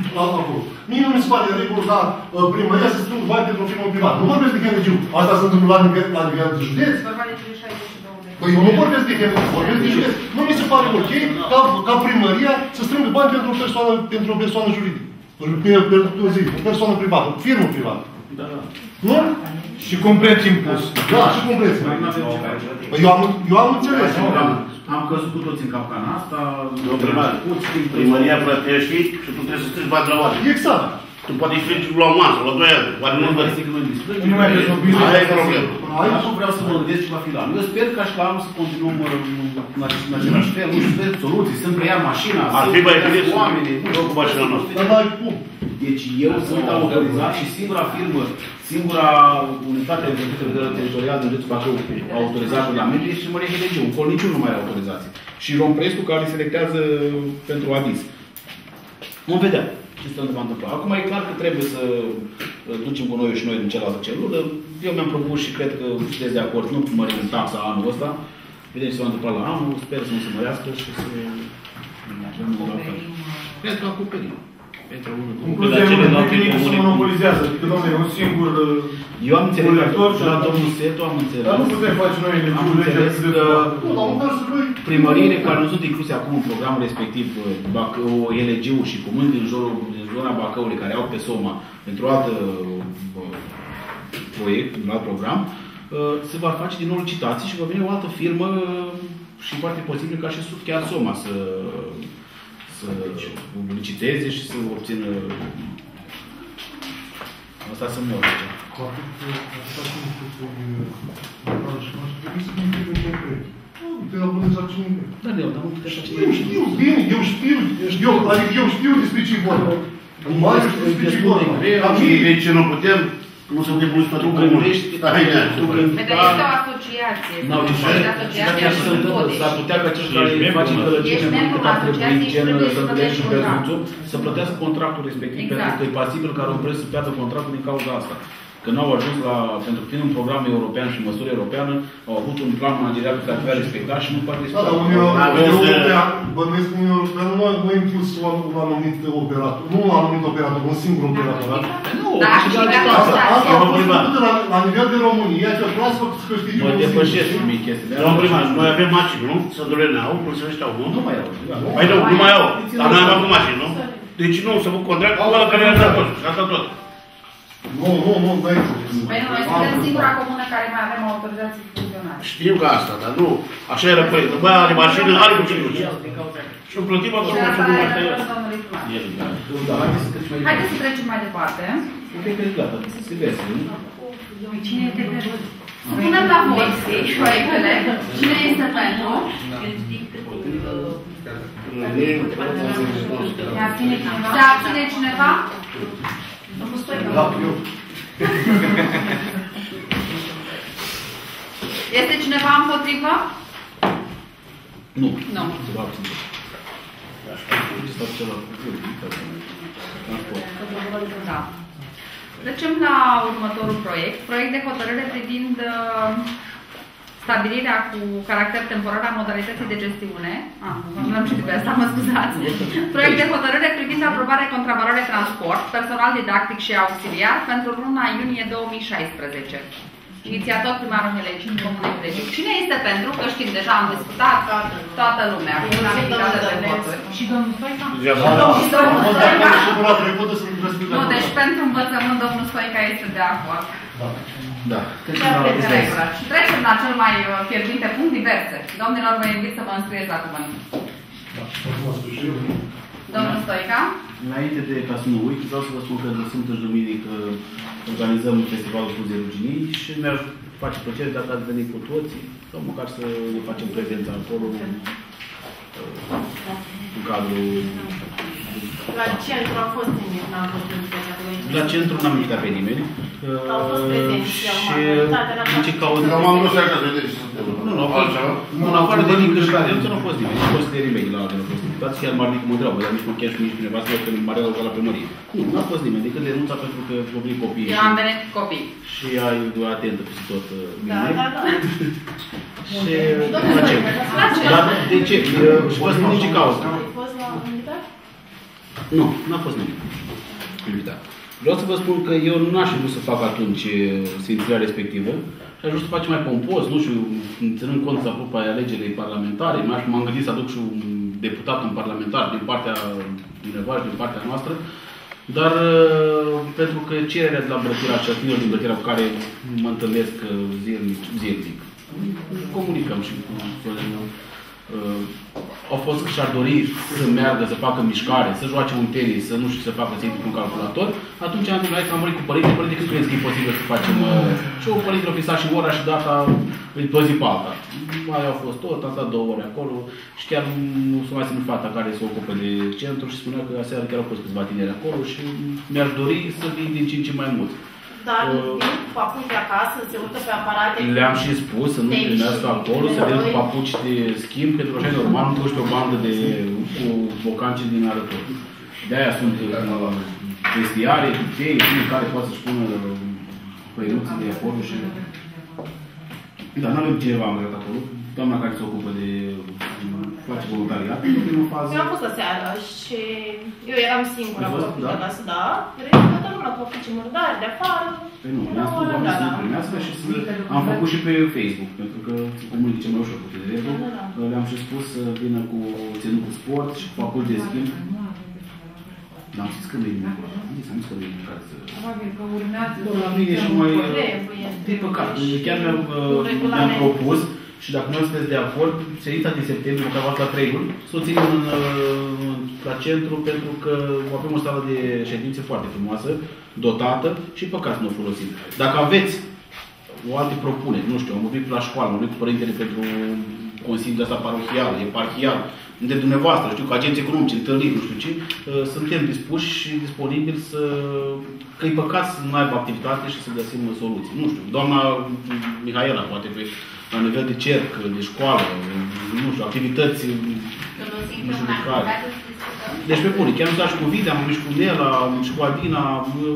acolo. Mie nu mi se pare de regulă ca primăria să strângă bani pentru o firmă privată. Nu vorbesc de H N G-ul. Asta se întâmplă la nivel, la nivel de județ. Păi eu nu vorbesc de H N G-ul, vorbesc de județ. Nu mi se pare ok ca, ca primăria să strângă bani pentru o persoană, pentru o persoană juridică. Pentru o persoană privată, o firmă privată. Da, da. Nu? Și cum preț impus. Da, și cum preț. Eu am, eu am înțeles. Am căzut cu toți în capcana asta. Primăria plătește și tu trebuie să strângi bani la oameni. Exact. Tu poate strângi la o masă, la doi ani. Oare nu vă zic că nu discuți? Nu mai vreți să vorbiți. Aia e problemă. Aici vreau să mă gândesc și va fi la anul. Eu sper ca și la anul să continuăm în același fel. Nu știu, soluții, să-mi preiau mașina, ar fi mai bine să oamenii. Nu cu mașina noastră. Dar n-ai cum. Deci eu sunt autorizat și singura firmă, singura unitate de teritorială din județul Bacău autorizată la mediu este primăria H N G-ul. Încolo niciunul nu mai are autorizație. Și Romprestul care selectează pentru aviz. Vom vedea ce se va întâmpla. Acum e clar că trebuie să ducem cu noi și noi din cealaltă celulă. Eu mi-am propus și cred că sunteți de acord, nu mărim taxa anul ăsta. Vedem ce se va întâmpla la anul, sper să nu se mărească și să... Cred că acoperim. Concluzia e unul, nu se monopolizează, adică, domnule, un singur eu am înțeles că la domnul Setu am înțeles. Dar nu putem face noi am înțeles că primăriile care nu sunt incluse acum în programul respectiv, L G-ul și comunii din jurul din zona Bacăului care au pe SOMA pentru alt proiect, un alt program, se va face din nou licitații și va veni o altă firmă și foarte posibil ca și sub chiar SOMA să să liciteze și să obțină asta să moră. Da, de dar nu puteți face eu știu, bine, eu știu, eu, adică eu știu despre ce vorba. Mai știu despre ce vorba. De ce nu putem? Nu se putem mulți pentru comună. Vedeți, este o asociație. Nu, s-ar putea ca acești care facem călăcire în trebui gen Sărbălești și Berzuțu să plătească contractul respectiv, pentru că e pasibil ca Romprestul să piardă contractul din cauza asta. Că n-au ajuns la, pentru că fiind un program european și măsură europeană, au avut un plan managerial pe care trebuia respectat și nu poate respecta. Da, dar Uniunea Europeană, bănuiesc că Uniunea Europeană nu a impus un anumit operator, nu un anumit operator, un singur operator. Nu, și de altă asta a fost făcută la nivel de România, că vreau să câștigi un singur. Mă depășesc un mic chestii. Domnul primar, noi avem mașini, nu? Sădulene au, Bruselești au, nu? Nu mai au. Păi nu, nu mai au. Dar noi avem mașini, nu? Deci nu, să făcut contract cu ăla care i-a dat tot. Și asta tot. Nu, nu, nu, nu ai înțeles. Păi nu, noi suntem singura comună care mai avem autorizații funcționale. Știu că asta, dar nu. Așa era pe el. Băi, are mașină, are cu ce duce. Și îmi plătim acolo și nu mai tăia. Haideți să trecem mai departe. Cine este pe râd? Punem la vot proiectele. Cine este pentru? Se abține cineva? Da, eu. Este cineva împotrivă? Nu. Nu. Da. Trecem la următorul proiect. Proiect de hotărâre privind uh, stabilirea cu caracter temporar a modalității de gestiune. Ah, nu am citit pe asta, mă scuzați. Proiect de hotărâre privind aprobare contravaloare transport, personal didactic și auxiliar pentru luna iunie două mii șaisprezece. Inițiator primarul Heleci, Comunei Heleci. Cine este pentru? Că știm, deja am discutat toată lumea cu unanimitate de voturi. Și domnul Stoica? Nu, deci pentru învățământ domnul Stoica este de acord. Da. Și trecem la cel mai fierbinte punct, diverse. Domnilor, vă invit să vă înscrieți la cuvânt. Domnul Stoica? Înainte de ca să nu uit, vreau să vă spun că de Sfântă și Duminică organizăm festivalul Frunze Ruginii și mi-aș face plăcere dacă ați venit cu toții, sau măcar să ne facem prezența acolo în cadrul... La centru a fost nimeni, n-am fost prezenți. La centru n-am invitat pe nimeni. Au fost prezenți și în ce cauză... Nu m-am dus așa de vedeți ce suntem. Nu, nu, în afară de Nică și Cadență nu a fost nimeni. Nu a fost de nimeni la care nu a fost invitați. Chiar Marnic mă întreabă, dar nici mă chiar și nici cineva să văd că Maria a la primărie. Nu, nu a fost nimeni, decât denunța pentru că copii copii. Eu am venit cu copii. Și ai atentă peste tot. Da, da, da. Și la ce? Dar de ce? Și vă spun nici cauză. Ai fost la invitat? Nu, n-a fost nimic invitat. Vreau să vă spun că eu n-aș fi vrut să fac atunci sfințirea respectivă și aș vrea să facem mai pompos, nu știu, ținând cont să apropă alegerile parlamentare, m-am gândit să aduc și un deputat, un parlamentar din partea undeva și din partea noastră, dar pentru că cererea de la Brătila și atinilor din Brătila cu care mă întâlnesc zilnic, zilnic comunicăm și cu uh, au fost că și-ar dori să meargă, să facă mișcare, să joace un tenis, să nu știu, să facă să intri cu un calculator, atunci am zis că am vorbit cu părintele, părinte, cât crezi că e posibil să facem uh, și o părinte a fixat și ora și data pe zi pe alta. Mai au fost tot, am stat două ore acolo și chiar nu s-a mai simțit fata care se ocupă de centru și spunea că aseară chiar au fost câțiva tineri acolo și mi-ar dori să vin din ce în ce mai mult. Dar uh, vin cu papuci de acasă, se uită pe aparate. Le-am și spus să nu primească acolo, să dea cu papuci de schimb, pentru că așa e normal, nu duci pe o bandă de, cu bocanci din alături. De-aia sunt vestiare, chei, care poate să-și pună păinuții de acolo și... Dar nu avem cineva angajat acolo, doamna care se ocupă de face voluntariat, în prima fază. Eu am fost aseară și eu eram singură acolo cu acasă, da. Restul toată lumea cu afice murdari de afară. Păi nu, mi-am spus doamne să ne primească și să... Am făcut și pe Facebook, pentru că se comunică cel mai ușor cu tineretul. Le-am și spus să vină cu ținut cu sport și cu papuci de schimb. Dar am zis că nu e nimic. Am zis, am zis că nu e nimic. Probabil că urmează... La mine e și mai... De păcat. Chiar mi-am propus și dacă nu sunteți de acord, ședința din septembrie, măcar la trei luni, să o ținem în, la centru, pentru că avem o sală de ședințe foarte frumoasă, dotată și păcat să nu o folosim. Dacă aveți o altă propunere, nu știu, am vorbit la școală, am vorbit cu părintele pentru Consiliul ăsta parohial, eparhial, între dumneavoastră, știu, cu agenții economici, întâlniri, nu știu ce, suntem dispuși și disponibili să... că e păcat să nu aibă activitate și să găsim soluții. Nu știu, doamna Mihaela, poate pe la nivel de cerc, de școală, nu știu, activități, nu știu de care. Deci pe bune, chiar am stat și cu Videa, am vorbit și cu Nela, și cu Adina,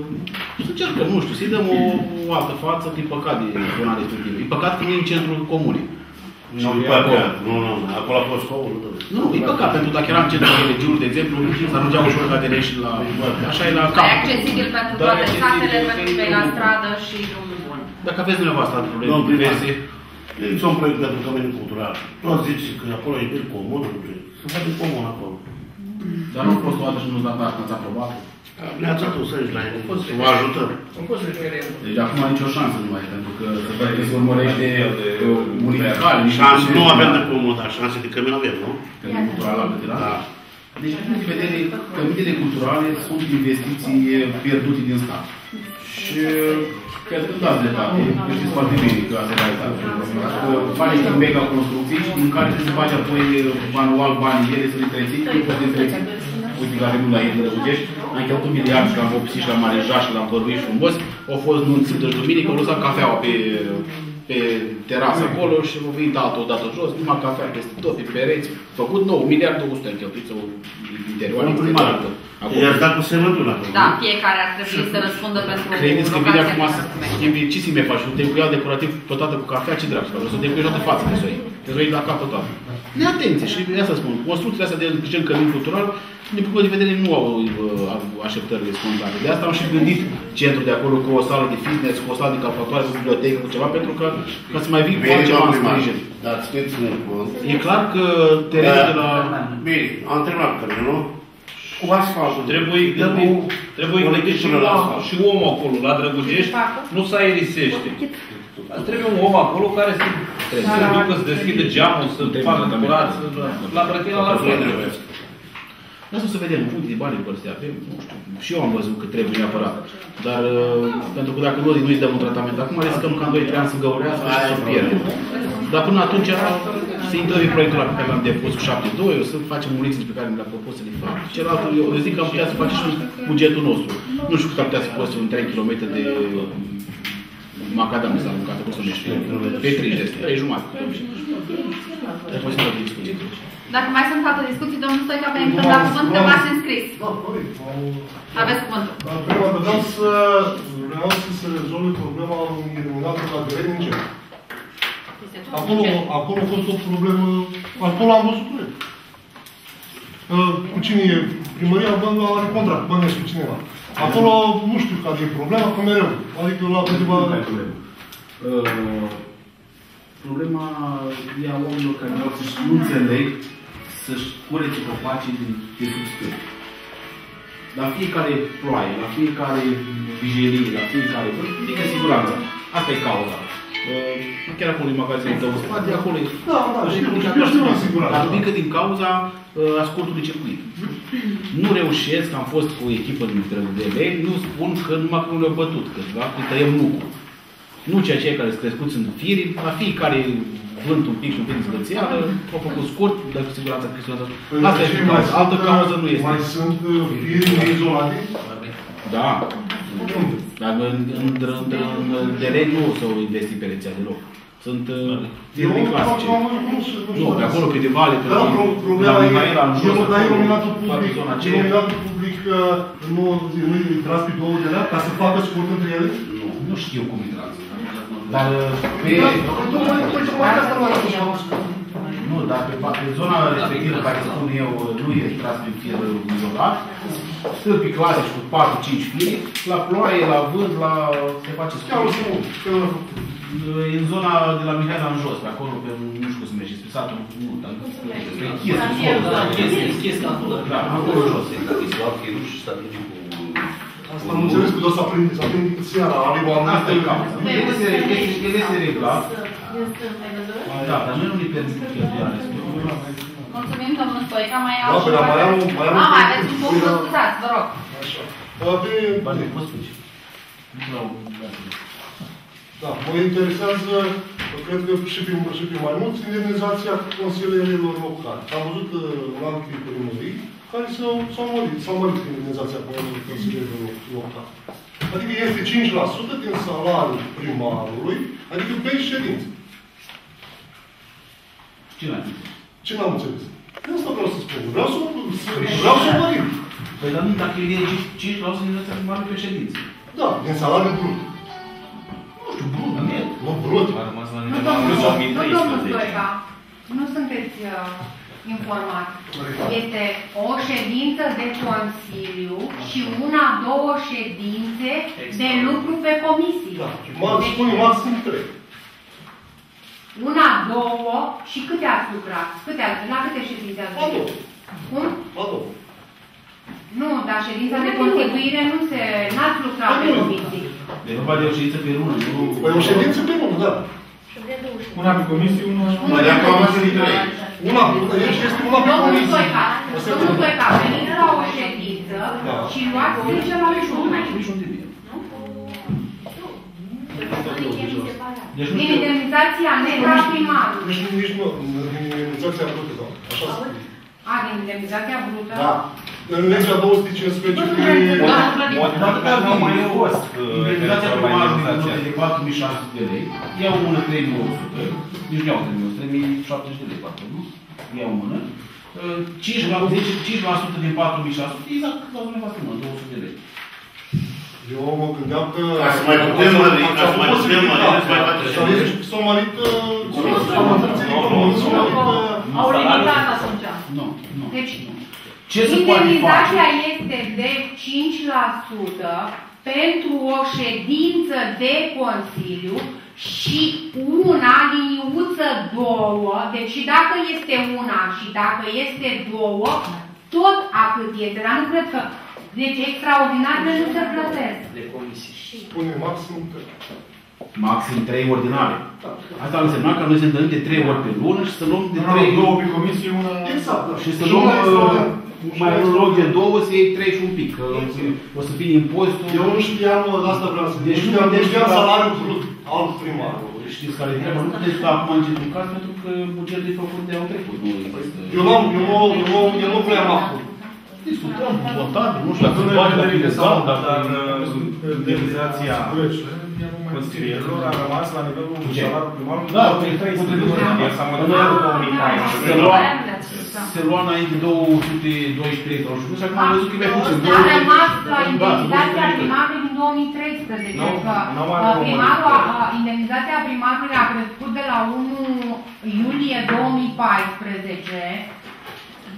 să încercăm, nu știu, să-i dăm o, o altă față, că e păcat de zona respectivă. E păcat că nu e în centrul comunei. Nu, nu, nu, acolo a fost școală. Nu, e păcat, pentru că dacă eram în centrul religiului, de exemplu, să ajungea ușor ca de și la... Așa e la cap. E accesibil pentru toate satele, pentru că e la stradă și drumul bun. Dacă aveți dumneavoastră alte probleme diverse... Ei sunt proiecte pentru domeniul cultural. Toți zici că acolo e pe comun, să facem comun acolo. Dar nu a fost o dată și nu ați aprobat? Ne-ați adus aici la ei, să vă ajutăm. Deci acum nicio șansă nu mai e, pentru că se vede că se urmărește modificare. Șanse nu avem de comun, dar șanse de cămin avem, nu? Cămin cultural la Brătila? Da. Deci, din punct de vedere, căminele culturale sunt investiții pierdute din stat. Și cred că dați dreptate, știți foarte bine că asta e realitate. Faceți un mega construcții în care trebuie să faci apoi manual banii ele, să le întreții, nu poți întreții. Uite că avem la ei de Răbugești, am cheltuit un miliard și l-am vopsit și l-am aranjat și l-am vorbit frumos. Au fost nunți de duminică, au lăsat cafeaua pe, pe terasă acolo și au venit dată o dată jos, numai cafea peste tot, pe pereți, făcut nou, un miliard două sute am cheltuit sau interioare, exterioară. I-ați dat cu semnătura. Da, fiecare ar trebui să răspundă pentru credeți că vine acum să schimbi ce ți mai faci? Un decuial decorativ totată cu cafea, ce dracu? O să decuiesc toată fața de soi. Te zoi la cap total. Neatenție și de asta spun. Construcțiile astea de gen cămin cultural, din punct de vedere, nu au așteptările spontate. De asta am și gândit centrul de acolo cu o sală de fitness, cu o sală de calculatoare, cu bibliotecă, cu ceva, pentru că ca să mai vin cu altceva în sprijin. Dar țineți-ne cont. E clar că terenul de la... Bine, am terminat căminul. Cu asfaltul. Trebuie gândit, trebuie gândit și, și omul acolo, la Drăgugești, nu se aerisește. Trebuie un om acolo care să se ducă, să deschidă geamul, să facă curat, la Brătila la fel. Asta o să vedem, în funcție de banii care se avem, nu știu. Și eu am văzut că trebuie neapărat. Dar, pentru că dacă noi nu-i dăm un tratament, acum riscăm ca în doi trei ani să găurească și să pierdem. Dar până atunci se intră proiectul la care l-am depus cu șapte doi, o să facem ulițele pe care mi le-am propus să le fac. Celălalt, eu zic că am putea să facem și bugetul nostru. Nu știu cât am putea să fost un trei kilometri de macadam s-a aruncat, cum să nu știu, pe treizeci de este, trei jumătate. Dar poți să fac discuții. Dacă mai sunt alte discuții, domnul Stoica, pentru că la cuvânt că v-ați înscris. Da, corect. Aveți cuvântul. Dar prima, vreau să, vreau să se rezolve problema eliminată la Găreni în cer. Acolo, acolo a fost o problemă, acolo am văzut proiect. Cu cine e primăria are contract, bănuiesc cu cineva. Acolo nu știu care e problema, că mereu. Adică la câteva... Problema e a oamenilor care nu înțeleg să-și curețe copacii din definitiv. La fiecare ploaie, la fiecare vijelie, la fiecare... Adică siguranță. Asta e cauza. Chiar acolo e magazinul tău în spate, acolo e... Da, da, și nu știu siguranță. Dar pică din cauza ascultului circuit. Nu reușesc, am fost cu o echipă dintre eleni, nu spun că numai că nu le-au bătut, că îi tăiem lucru. Nu ceea ce care sunt crescuți în firi, la fiecare vânt un pic și un pic zgățeală, au făcut scurt, dar cu siguranță că asta e cauza. Altă cauză nu este. Mai sunt firi neizolate? Da. Dar în teren nu s-au investit pe rețea deloc. Sunt firi clasice. Nu, pe acolo pe de vale, pe la Mihaela, în jos, dar iluminatul public, iluminatul public nu-i tras pe două de la ca să facă scurt între ele? Nu știu cum e tras. Dar pe... Nu, dar pe zona respectivă care spun eu nu e tras pe fir izolat, stâlpii clasici cu patru cinci firi, la ploaie, la vânt, la... se face scurt. În zona de la Mihaela în jos, pe acolo, pe nu știu cum se merge, spre satul, nu, dar pe Chies, Chies, da, acolo jos. Asta nu înțeles că doar s-a prindit seara, are oameni. Asta e cauza. El este reglat. Da, dar noi nu ne permit cheltuiala respectivă. Mulțumim, domnul Stoica, mai au și... Da, mai aveți un punct, scuzați, vă rog. Așa. Bine, poți spune. Da, mă interesează, cred că și pe, și pe mai mulți, indemnizația consilierilor locali. Am văzut în alte primării care s-au mărit, s-au mărit indemnizația consilierilor locali. Adică este cinci la sută din salariul primarului, adică pe ședință. Ce n-am înțeles? Ce n-am înțeles? De asta vreau să spun. Vreau să vreau să mărim. Păi dar nu, dacă e cinci la sută indemnizația primarului pe ședință. Da, din salariul brut. Nu știu, brut, net. Nu, brut. Nu, domnul Stoica, nu sunteți informat. Este o ședință de consiliu și una, două ședințe de lucru pe comisii. Da, deci, spune maxim trei. Una, două și câte ați lucrat? Câte ați, la câte ședințe ați lucrat? La două. Cum? La două. Nu, dar ședința de constituire nu se... n-ați lucrat pe comisii. De vorba de o ședință pe lună, nu... Păi o ședință pe lună, da. Una pe comisie, una... Una de acolo am ședință trei. Una, este una pe comisie. Domnul Stoica, veniți la o ședință și luați zece la lună. Din indemnizația netă a primarului. Nici nu, din indemnizația brută, da. Așa se spune. A, din indemnizația brută? Da. În legea două sute cincisprezece... Dacă nu mai fost indemnizația primarului de patru mii șase sute de lei, iau o mână trei mii nouă sute, nici nu iau trei mii nouă sute, trei mii șaptezeci de lei, parcă, nu? Iau o mână. cinci la sută din patru mii șase sute, exact cât la zone față mână, două sute de lei. Eu mă gândeam că... Ca să mai putem mări, ca să mai putem mări, să mai face și... S-au mărit... S-au mărit... Au limitat atunci. Nu, nu. Deci, indemnizația este de cinci la sută pentru o ședință de consiliu și una liniuță două. Deci dacă este una și dacă este două, tot atât este. Dar nu cred că... Deci extraordinarele nu se plătesc. De comisii. Spune maxim trei. Maxim trei ordinare. Asta ar însemna că noi se întâlnim de trei ori pe lună și să luăm de trei... Două pe comisie, una... Exact. Și să luăm mai în loc de două, să iei trei și un pic. Că o să fie impozitul... Eu nu știam, asta vreau să... Deci nu știam salariul brut al primarului. Știți care e treaba? Nu puteți ca acum începem caz pentru că bugetul e făcut de anul trecut. Eu nu vreau acum. Discutăm, contabil, nu știu, dacă bani la mine sau, dar indemnizația consilierilor a rămas la nivelul salariului primarului. Da, pe trei sute de lei. S-a mărit în două mii paisprezece. Se lua înainte două sute doisprezece trei și acum am văzut că mi-a făcut. A rămas la indemnizația primarului din două mii treisprezece. Indemnizația primarului a crescut de la unu iulie două mii paisprezece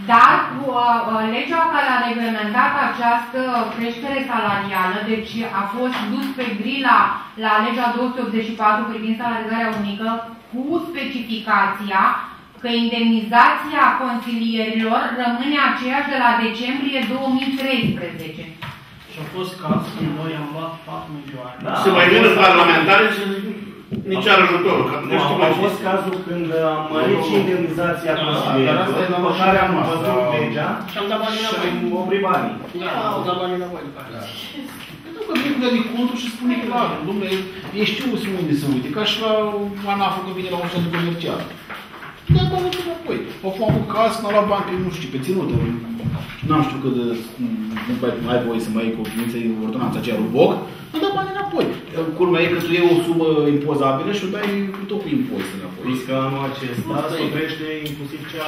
Dar uh, legea care a reglementat această creștere salarială, deci a fost dus pe grila la legea două sute optzeci și patru privind salarizarea unică, cu specificația că indemnizația consilierilor rămâne aceeași de la decembrie două mii treisprezece. Și a fost caz când noi am luat patru milioane. Da. Se mai vină parlamentare și nici are ajutorul. Nu, a fost cazul când am mărit și indemnizația consilierilor, după care am văzut legea și am dat banii înapoi. Și am oprit banii. Am dat banii înapoi după aceea. Pentru că vine cu de contul și spune clar, domnule, e știu unde să uite, ca și la ANAF-ul că vine la un centru comercial. Da, da, da, înapoi. Au fost un caz, n-a luat bani pe, nu știu, pe ținută. N-am știu că nu mai voie să mai iei cu ordonanța aceea lui Boc, îmi dă bani înapoi. Culmea e că tu iei o sumă impozabilă și o dai cu tot cu impozit înapoi. Plus că anul acesta se oprește inclusiv cea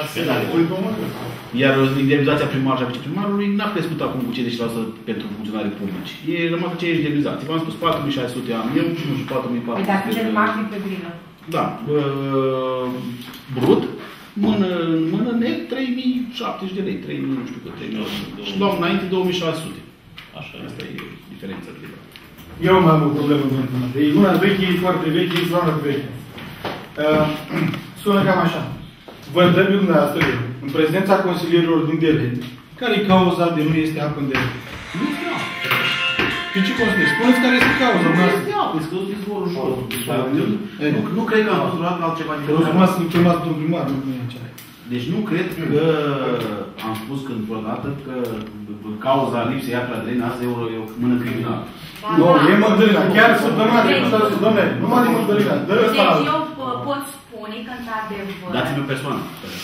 Iar indemnizația primarului și a viceprimarului n-a crescut acum cu cincizeci la sută pentru funcționarii publici. E rămas aceeași indemnizație. V-am spus patru mii șase sute am eu și nu știu patru mii patru sute. Păi dar suntem marșii pe grilă. Da. Brut. Mână în mână net trei mii șaptezeci de lei, trei mii nu știu cât, trei mii și luam înainte două mii șase sute. Așa, asta e diferența de la. Eu mai am o problemă de întâlnire. E una veche, e foarte veche, e foarte veche. Uh, sună cam așa. Vă întreb eu dumneavoastră, în prezența consilierilor din Dele, care e cauza de nu este apă în Dele? Nu este apă. Și ce consideri? Spuneți care este cauza. Nu este apă, este scăzut izvorul ușor. Nu cred că am fost vreodată altceva din Că rămas în primat domn primar, nu e aceea. Deci nu cred că am spus când vreodată că cauza lipsei apei la Dălina asta e o mână criminală. Nu, e Mădălina. Chiar săptămâna trecută, domnule, numai din Mădălina. Deci eu pot spune că într-adevăr... Dați-mi o persoană.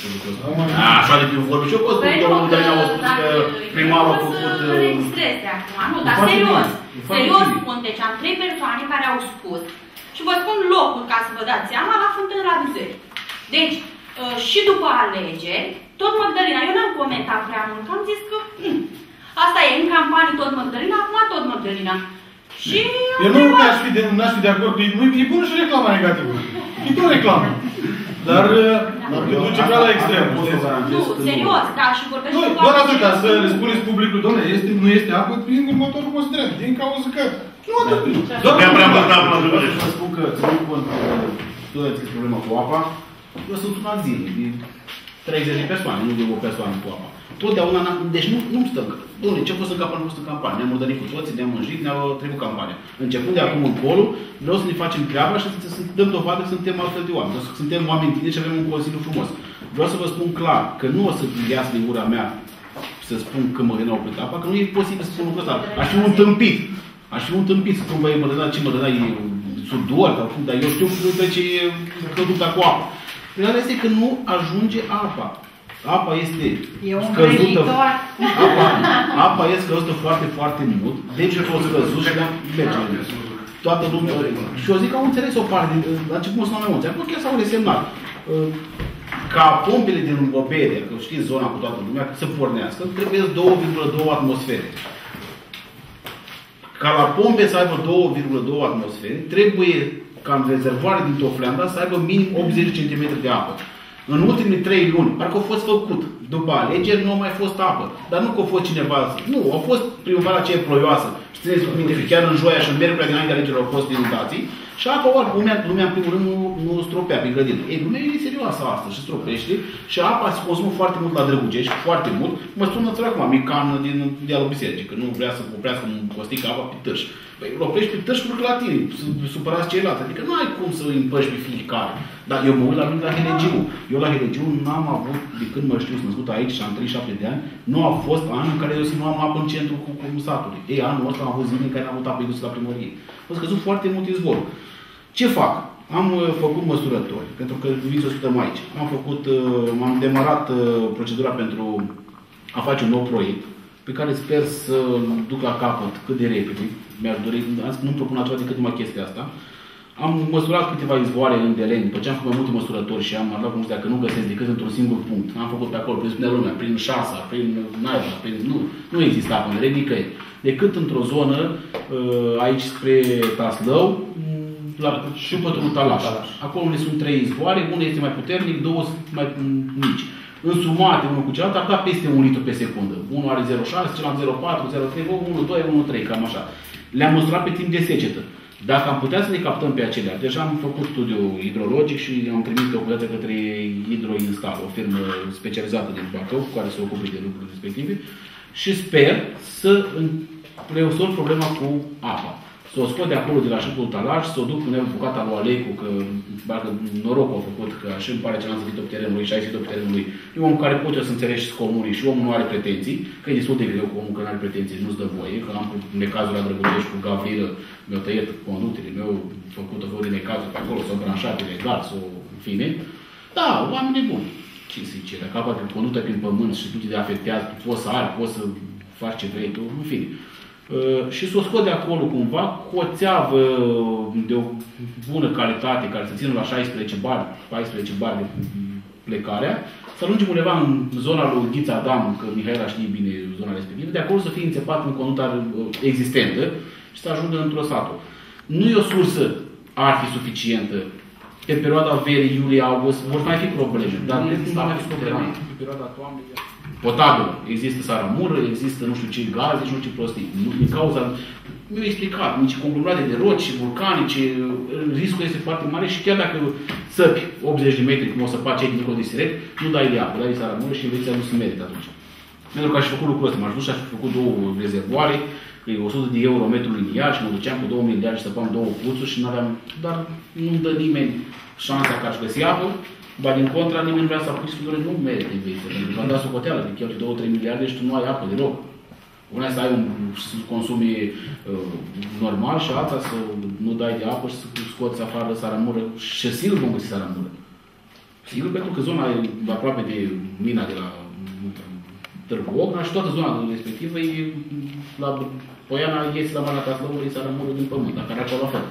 Așa de când vorbim și eu pot spune că domnul Mădălina a spus că primarul a făcut... Nu registrezi de acum, nu, dar serios. Serios spun, deci am trei persoane care au spus și vă spun locul ca să vă dați seama la Fântână la Vizări. Deci, și după alegeri, tot Mădălina, eu n-am comentat prea mult, am zis că asta e, în campanii tot Mădălina, acum tot Mădălina. Și eu nu aș fi de, n-aș fi de acord, că e bună și reclama negativă. E tot reclamă. Dar îi duce prea la extrem. Nu, serios, da, și vorbesc cu doar atâta, să le spuneți publicul, domnule, nu este apă prin următorul considerent, din cauza că nu atât. Doar prea mult apă la Dumnezeu. Să spun că, ținând cont că tu ai problema cu apa, eu sunt un azil, de treizeci de persoane, nu de o persoană cu apa. Totdeauna, deci nu, nu stăm. Dom'le, ce a fost în campanie, a fost în campanie. Ne-am murdărit cu toții, ne-am înjit, ne-au trecut campania. Începând de acum încolo, vreau să ne facem treaba și să, să dăm dovadă că suntem altfel de oameni. Să suntem oameni tineri și avem un consiliu frumos. Vreau să vă spun clar că nu o să iasă din gura mea să spun că Mădălina a oprit apa, că nu e posibil să spun lucrul ăsta. Aș fi un tâmpit. Aș fi un tâmpit să spun, băi, Mădălina, ce Mădălina e sudor, sau cum, dar eu știu că ce e căduta cu apă. Realitatea este că nu ajunge apa. Apa este scăzută. Apa, apa este scăzută foarte, foarte mult. Deci eu pot scăzut și le-am merge. Toată lumea. Și eu zic că au înțeles o parte din... La început să nu am emoții. Acum chiar s-au resemnat. Ca pompele din Obedea, că știți zona cu toată lumea, să pornească, trebuie două virgulă doi atmosfere. Ca la pompe să aibă două virgulă doi atmosfere, trebuie ca în rezervoare din Tofleanda să aibă minim optzeci de centimetri de apă. În ultimele trei luni, parcă a fost făcut. După alegeri nu a mai fost apă. Dar nu că a fost cineva... Nu, a fost primăvara aceea ploioasă. Și țineți minte că chiar în joia și în miercurea dinainte alegerilor au fost inundații. Și apa, oare, lumea, lumea în primul rând nu, nu stropea pe grădină. Ei, lumea e serioasă astăzi și stropește. Și apa se consumă foarte mult la Drăgugești, foarte mult. Mă sună țăra acum, Mican din dealul bisericii, că nu vrea să oprească un costică apa pe târș. Păi, îl oprești pe târș, urcă la tine, supărați ceilalți. Adică nu ai cum să îi împăși pe fiecare. Dar eu mă uit la mine la Helegiu. Eu la Helegiu n-am avut, de când mă știu, sunt născut aici și am treizeci și șapte de ani, nu a fost an în care eu să nu am apă în centru cu, cu satului. Ei, anul ăsta am avut zile în care n-am avut apă indusă la primărie. Au scăzut foarte mult izvorul. Ce fac? Am uh, făcut măsurători, pentru că vin să o scutăm aici. Am făcut, uh, am demarat uh, procedura pentru a face un nou proiect, pe care sper să duc la capăt cât de repede. Mi-aș dori, nu-mi propun altceva decât numai chestia asta. Am măsurat câteva izvoare în Deleni, după ce am făcut mai multe măsurători și am arătat cum că nu găsesc decât într-un singur punct. Am făcut pe acolo, prin spunea lumea, prin Șasa, prin Naiva, prin... Nu, nu exista apă în Deleni nicăieri. Decât într-o zonă, aici spre Taslău, la Șupătul Talaș. Acolo unde sunt trei izvoare, unul este mai puternic, două sunt mai mici. însumate unul cu celălalt, ar da peste un litru pe secundă. Unul are zero virgulă șase, celălalt zero virgulă patru, zero virgulă trei, unu virgulă doi, unu virgulă trei, cam așa. Le-am măsurat pe timp de secetă. Dacă am putea să le captăm pe acelea, deja am făcut studiu hidrologic și am trimis documentația către Hidroinstal, o firmă specializată din Bacău, care se ocupe de lucrurile respective, și sper să rezolv problema cu apa. Să o scot de acolo de la șipul talaj, să o duc până în bucata lui Aleicu, că dacă noroc a făcut, că așa îmi pare ce n-am zis pe terenul lui și ai zis pe terenul lui. E om care poate să înțelegi și comunii și omul nu are pretenții, că e destul de greu cu omul că nu are pretenții, nu-ți dă voie, că am necazul la Drăgulești cu Gavrilă, mi-au tăiat conductele, mi-au făcut o fel de necazuri pe acolo, s-au branșat ilegal, sau în fine. Da, oameni buni. Ce să zice, dacă apă conductă prin pământ și nu te afectează, poți să ari, poți să faci ce vrei tu, în fine. Uh, și să o scot de acolo cumva cu o țeavă de o bună calitate, care să țină la șaisprezece bar, paisprezece bar de plecarea, să ajungem undeva în zona lui Ghița Adam, că Mihaela știe bine zona respectivă, de acolo să fie înțepat în conducta existentă și să ajungă într-o satul. Nu e o sursă ar fi suficientă. Pe perioada verii, iulie, august, vor mai fi probleme, dar nu va mai fi probleme. Pe perioada toamnei, potabilă. Există saramură, există nu știu ce gaze și nu știu ce prostii. Din cauza, mi-au explicat, nici conglomerate de roci vulcanice, riscul este foarte mare și chiar dacă săpi optzeci de metri, cum o să faci cei din de siret, nu dai de apă, dai de saramură și invenția nu se merită atunci. Pentru că aș fi făcut lucrul ăsta, m-aș dus și aș fi făcut două rezervoare, că e o sută de euro metru liniar și mă duceam cu două mii de ani și săpam două puțuri și n-aveam, dar nu-mi dă nimeni șansa că aș găsi apă. Ba din contra, nimeni nu vrea să apuci și nu merită investiție. Pentru că am dat socoteală, că cheltui două trei miliarde și tu nu ai apă deloc. Una e să ai un consumi uh, normal și alta să nu dai de apă și să scoți afară saramură. Și sigur vom găsi saramură. Sigur, pentru că zona e aproape de mina de la Târgu Ocna și toată zona respectivă e la Poiana, iese la Marea Taslăură, e saramură din pământ, dar care acolo la fel.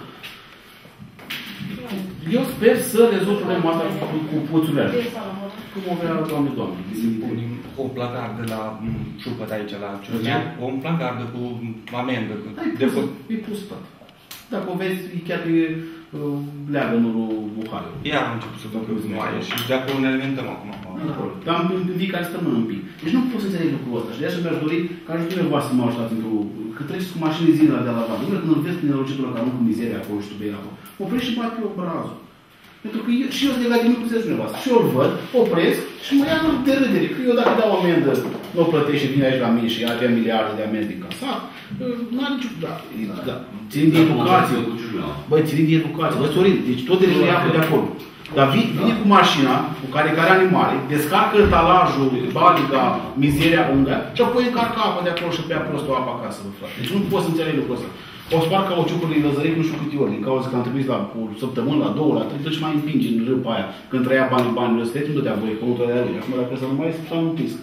Eu sper să rezolv problema asta cu, cu puțurile alea. Cum o vrea, doamne, doamne. Punem o placardă la șupăt aici, la Ciurnea, o placardă cu amendă. E pus tot. Dacă o vezi, e chiar pe uh, leagănul Buhariu. Iar am început să facă uzmoaie și de acolo ne alimentăm acum. Dar am vii care stămână un pic. Deci nu pot să înțeleg lucrul ăsta. Și de așa mi-aș dori ca și dumneavoastră să mă ajutați într-o... Că treci cu mașini zilele de la lavată. Când îl vezi prin nelocitură ca nu cu mizeria acolo și tu bei apă. Oprești și bate pe obrazul. Pentru că eu, și eu sunt legat de mine cu dumneavoastră. Și eu îl văd, opresc și mă ia de râdere. Că eu dacă dau amendă, nu o plătești și vine aici la mine și ia trei miliarde de amendă din casat, nu are nicio... Da, da. Țin de educație. Băi, țin de educație. Băi, Sorin, deci tot de le apă de acolo. Dar vine cu mașina, cu care care animale, descarcă talajul, baliga, mizeria unde, și apoi încarcă apă de acolo și pe acolo stă o apă acasă, frate. Deci nu poți să înțelegi lucrul ăsta. O spar cauciucurile lăzărit nu știu câte ori, din cauza că am trebuit la o săptămână, la două, la trei, deci mai împinge în râpa aia. Când trăia banii, banii răsteți, nu dădea voie, că nu trăia lui. Acum dacă să nu mai este, am împins.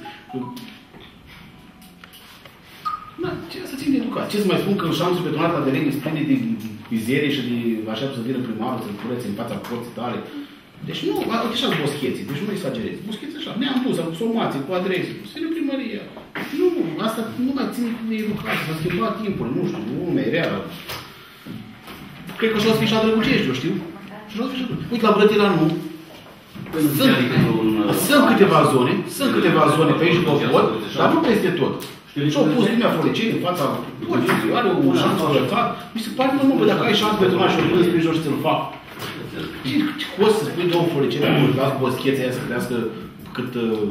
Da, ce să țin de educat? Ce să mai spun că șansul pe tonata de lei este de mizerie și de așa să vină primarul, să-l curețe în fața porții tale. Deci nu, așa sunt boscheții, deci nu exagerez. Boscheții așa, ne-am dus, am somație, cu adrese, să vină primăria. Nu, asta nu mai ține de educație, s-a schimbat timpul, nu știu, lumea era. Cred că și-o să fie și-a Drăgucești, eu știu. Și-o să fie și-a Uite, la Brătila nu. Sunt, sunt câteva zone, sunt câteva zone pe aici pe pot, dar nu peste tot. Și-au pus lumea Floreceni în fața porții, are o șansă arătat. Mi se pare normal, că dacă ai șansă pe tona și o până sprijin și să-l fac. Ce cost să spui două Floreceni, nu dați boscheții aia să crească cât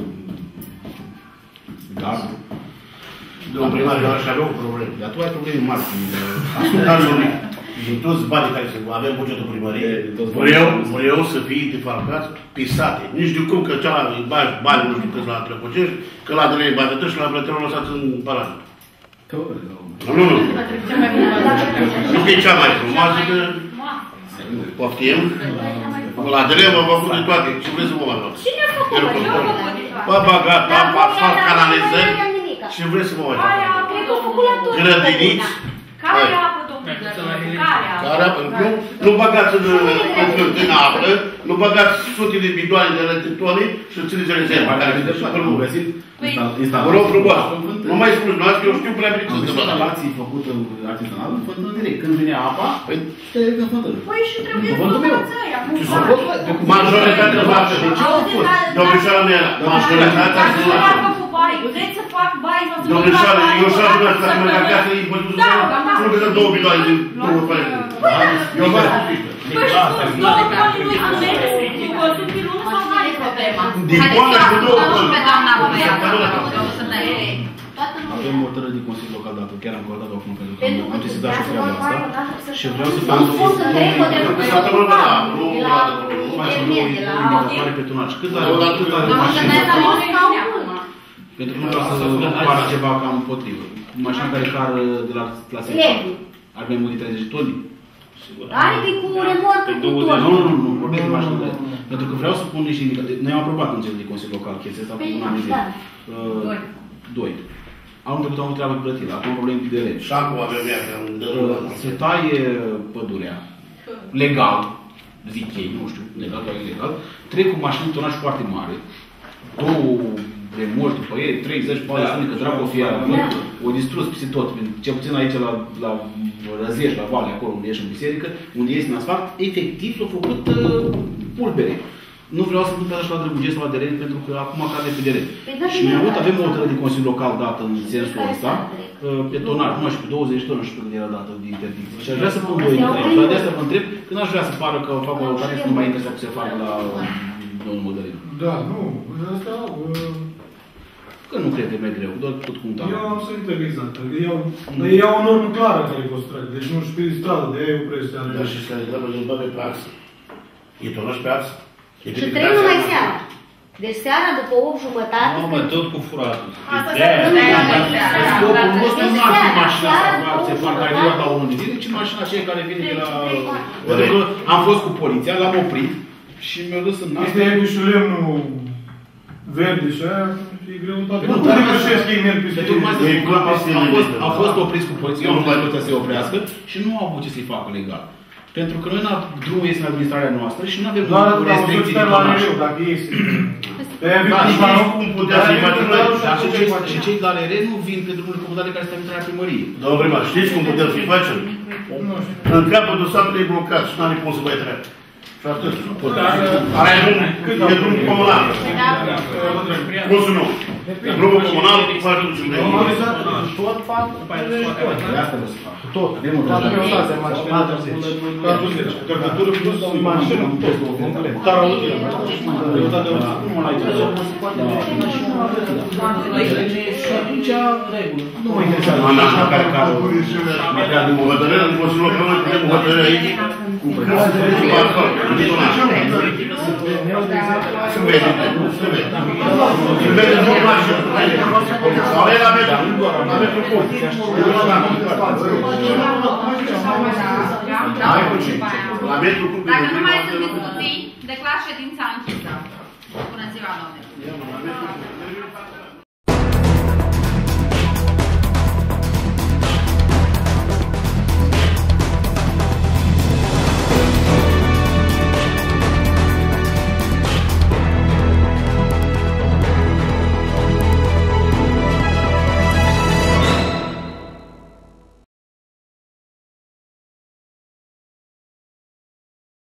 gardul? Domnul primar, eu aș avea o problemă. Dar tu ai probleme mari. Ascultați-mă, din toți banii care avem bugetul primăriei, vreau, vreau să fie defalcați pe sate. Nu știu cum că cealaltă îi bagi bani, nu știu câți la Trăcocești, că la Drei bani atât și la Brătăru lăsați în palat. Nu, nu, nu. Nu că e cea mai frumoasă, că poftim. La Drei v-am făcut de toate. Ce vreți să vă mai fac? Cine a făcut? Eu am făcut de toate. Bă, băgat, apă, asfalt, canalizări. Și vreți să vă mai fac? Cred că a făcut la toate. Grădiniți. Care apă, domnule? Care apă? Care apă? Nu băgați în apă, nu băgați sute de bidoane de rătitoane și țineți rezervă. Vă rog frumos, nu mai spuneți, nu ați, eu știu prea bine ce se întâmplă. Instalații făcute artizanal în fântână direct. Când vine apa, păi stai în fântână. Păi și trebuie să vă aia. Majoritatea face. De ce au fost? Domnișoara mea, majoritatea nu a făcut. Vreți să fac baie sau să nu fac Domnișoara, baie? eu și-am rugat să mă acasă, îi mă duc să nu găsă două bidoane din două părinte. Eu v-am spus iște. Păi și spun, două coli nu-i spuneți, eu consum pe lună sau care e problema? Din coană și două coli. Avem o hotărâre din Consiliul Local dată, chiar am cordat-o acum pentru că am decis și treaba asta și vreau să fac o săptămână la mare pe tonaj. Cât are mașina? Pentru că nu vreau să pară ceva cam împotrivă. Mașina care car de la clase ar mai mult de treizeci de toni. Are că cu remorcă cu tot. Nu, nu, nu, vorbesc de mașină de aia. Pentru că vreau să pun niște indicații. Noi am aprobat în cel de Consiliul Local chestia asta cu un an de zile. Doi. Am trecut am o treabă plătită, acum probleme de legi. Și acum avem viața. Se taie pădurea, legal, zic ei, nu știu, legal sau ilegal, trec cu mașini tonaj foarte mare, două remorci după ei, treizeci, patruzeci, că dracu o fie o distrus peste tot, cel puțin aici la, la Răzeș, la Vale, acolo unde ești în biserică, unde ești în asfalt, efectiv s-a făcut uh, pulbere. Nu vreau să duc așa la Drăgugești sau la Dereni, pentru că acum cade pe Dereni. Și mi-am avut, avem o hotărâre din Consiliul Local dată în sensul ăsta, pe tonaj, nu știu, pe douăzeci de tone, nu știu când era dată de interdicție. Și aș vrea să pun doi de aici, dar de asta vă întreb, că n-aș vrea să pară că fac o locare să nu mai interesat că se facă la domnul Mădălin. Da, nu, asta... Că nu cred că e mai greu, doar tot cum tare. Eu am să întreb exact, ei iau o normă clară care e postrată, deci nu știu pe stradă, de aia eu preste. Dar și care trebuie să-l pe praxă. E tonaj pe axă. Și trei numai seara. Deci seara, după opt jumătate... Mamă, tot cu furatul. Asta se întâmplă. Scopul nostru nu ar fi mașina asta se fac care nu dau unul de zile, ci mașina aceea care vine de la... Pentru că am fost cu poliția, l-am oprit și mi-a dus în nas. Este cu și lemnul verde și aia, e greutate. Nu, dar nu știu că ei merg peste ei. Am fost opriți cu poliția, eu nu mai putea să-i oprească și nu au avut ce să-i facă legal. Pentru că noi drumul este în administrarea noastră și nu avem restricții de tonaj. Dacă este... Cum putea să-i facem noi? Și cei de la R R nu vin pe drumul comodale care este administrarea primăriei. Domnul primar, știți cum putem să-i facem? În capătul satului e blocat și n-are cum să mai treacă. Și atât. Aia e drumul comunal. Cum să nu? Drumul comunal faci tu ce vrei. Tot fac? De asta vreau să fac. Tot. Avem o Cărcătură plus mașină. Carautie. Și atunci, regulă. Nu mă interesează mașina care care mai prea din hotărâre, nu poți să luăm că noi putem hotărâre aici. Când se trece pe acolo, în detonaj. Se vede, se vede. Se vede în mașină. Sau e la metru, la metru cum. Dacă nu mai sunt discuții, declar ședința închisă. Bună ziua, domnule!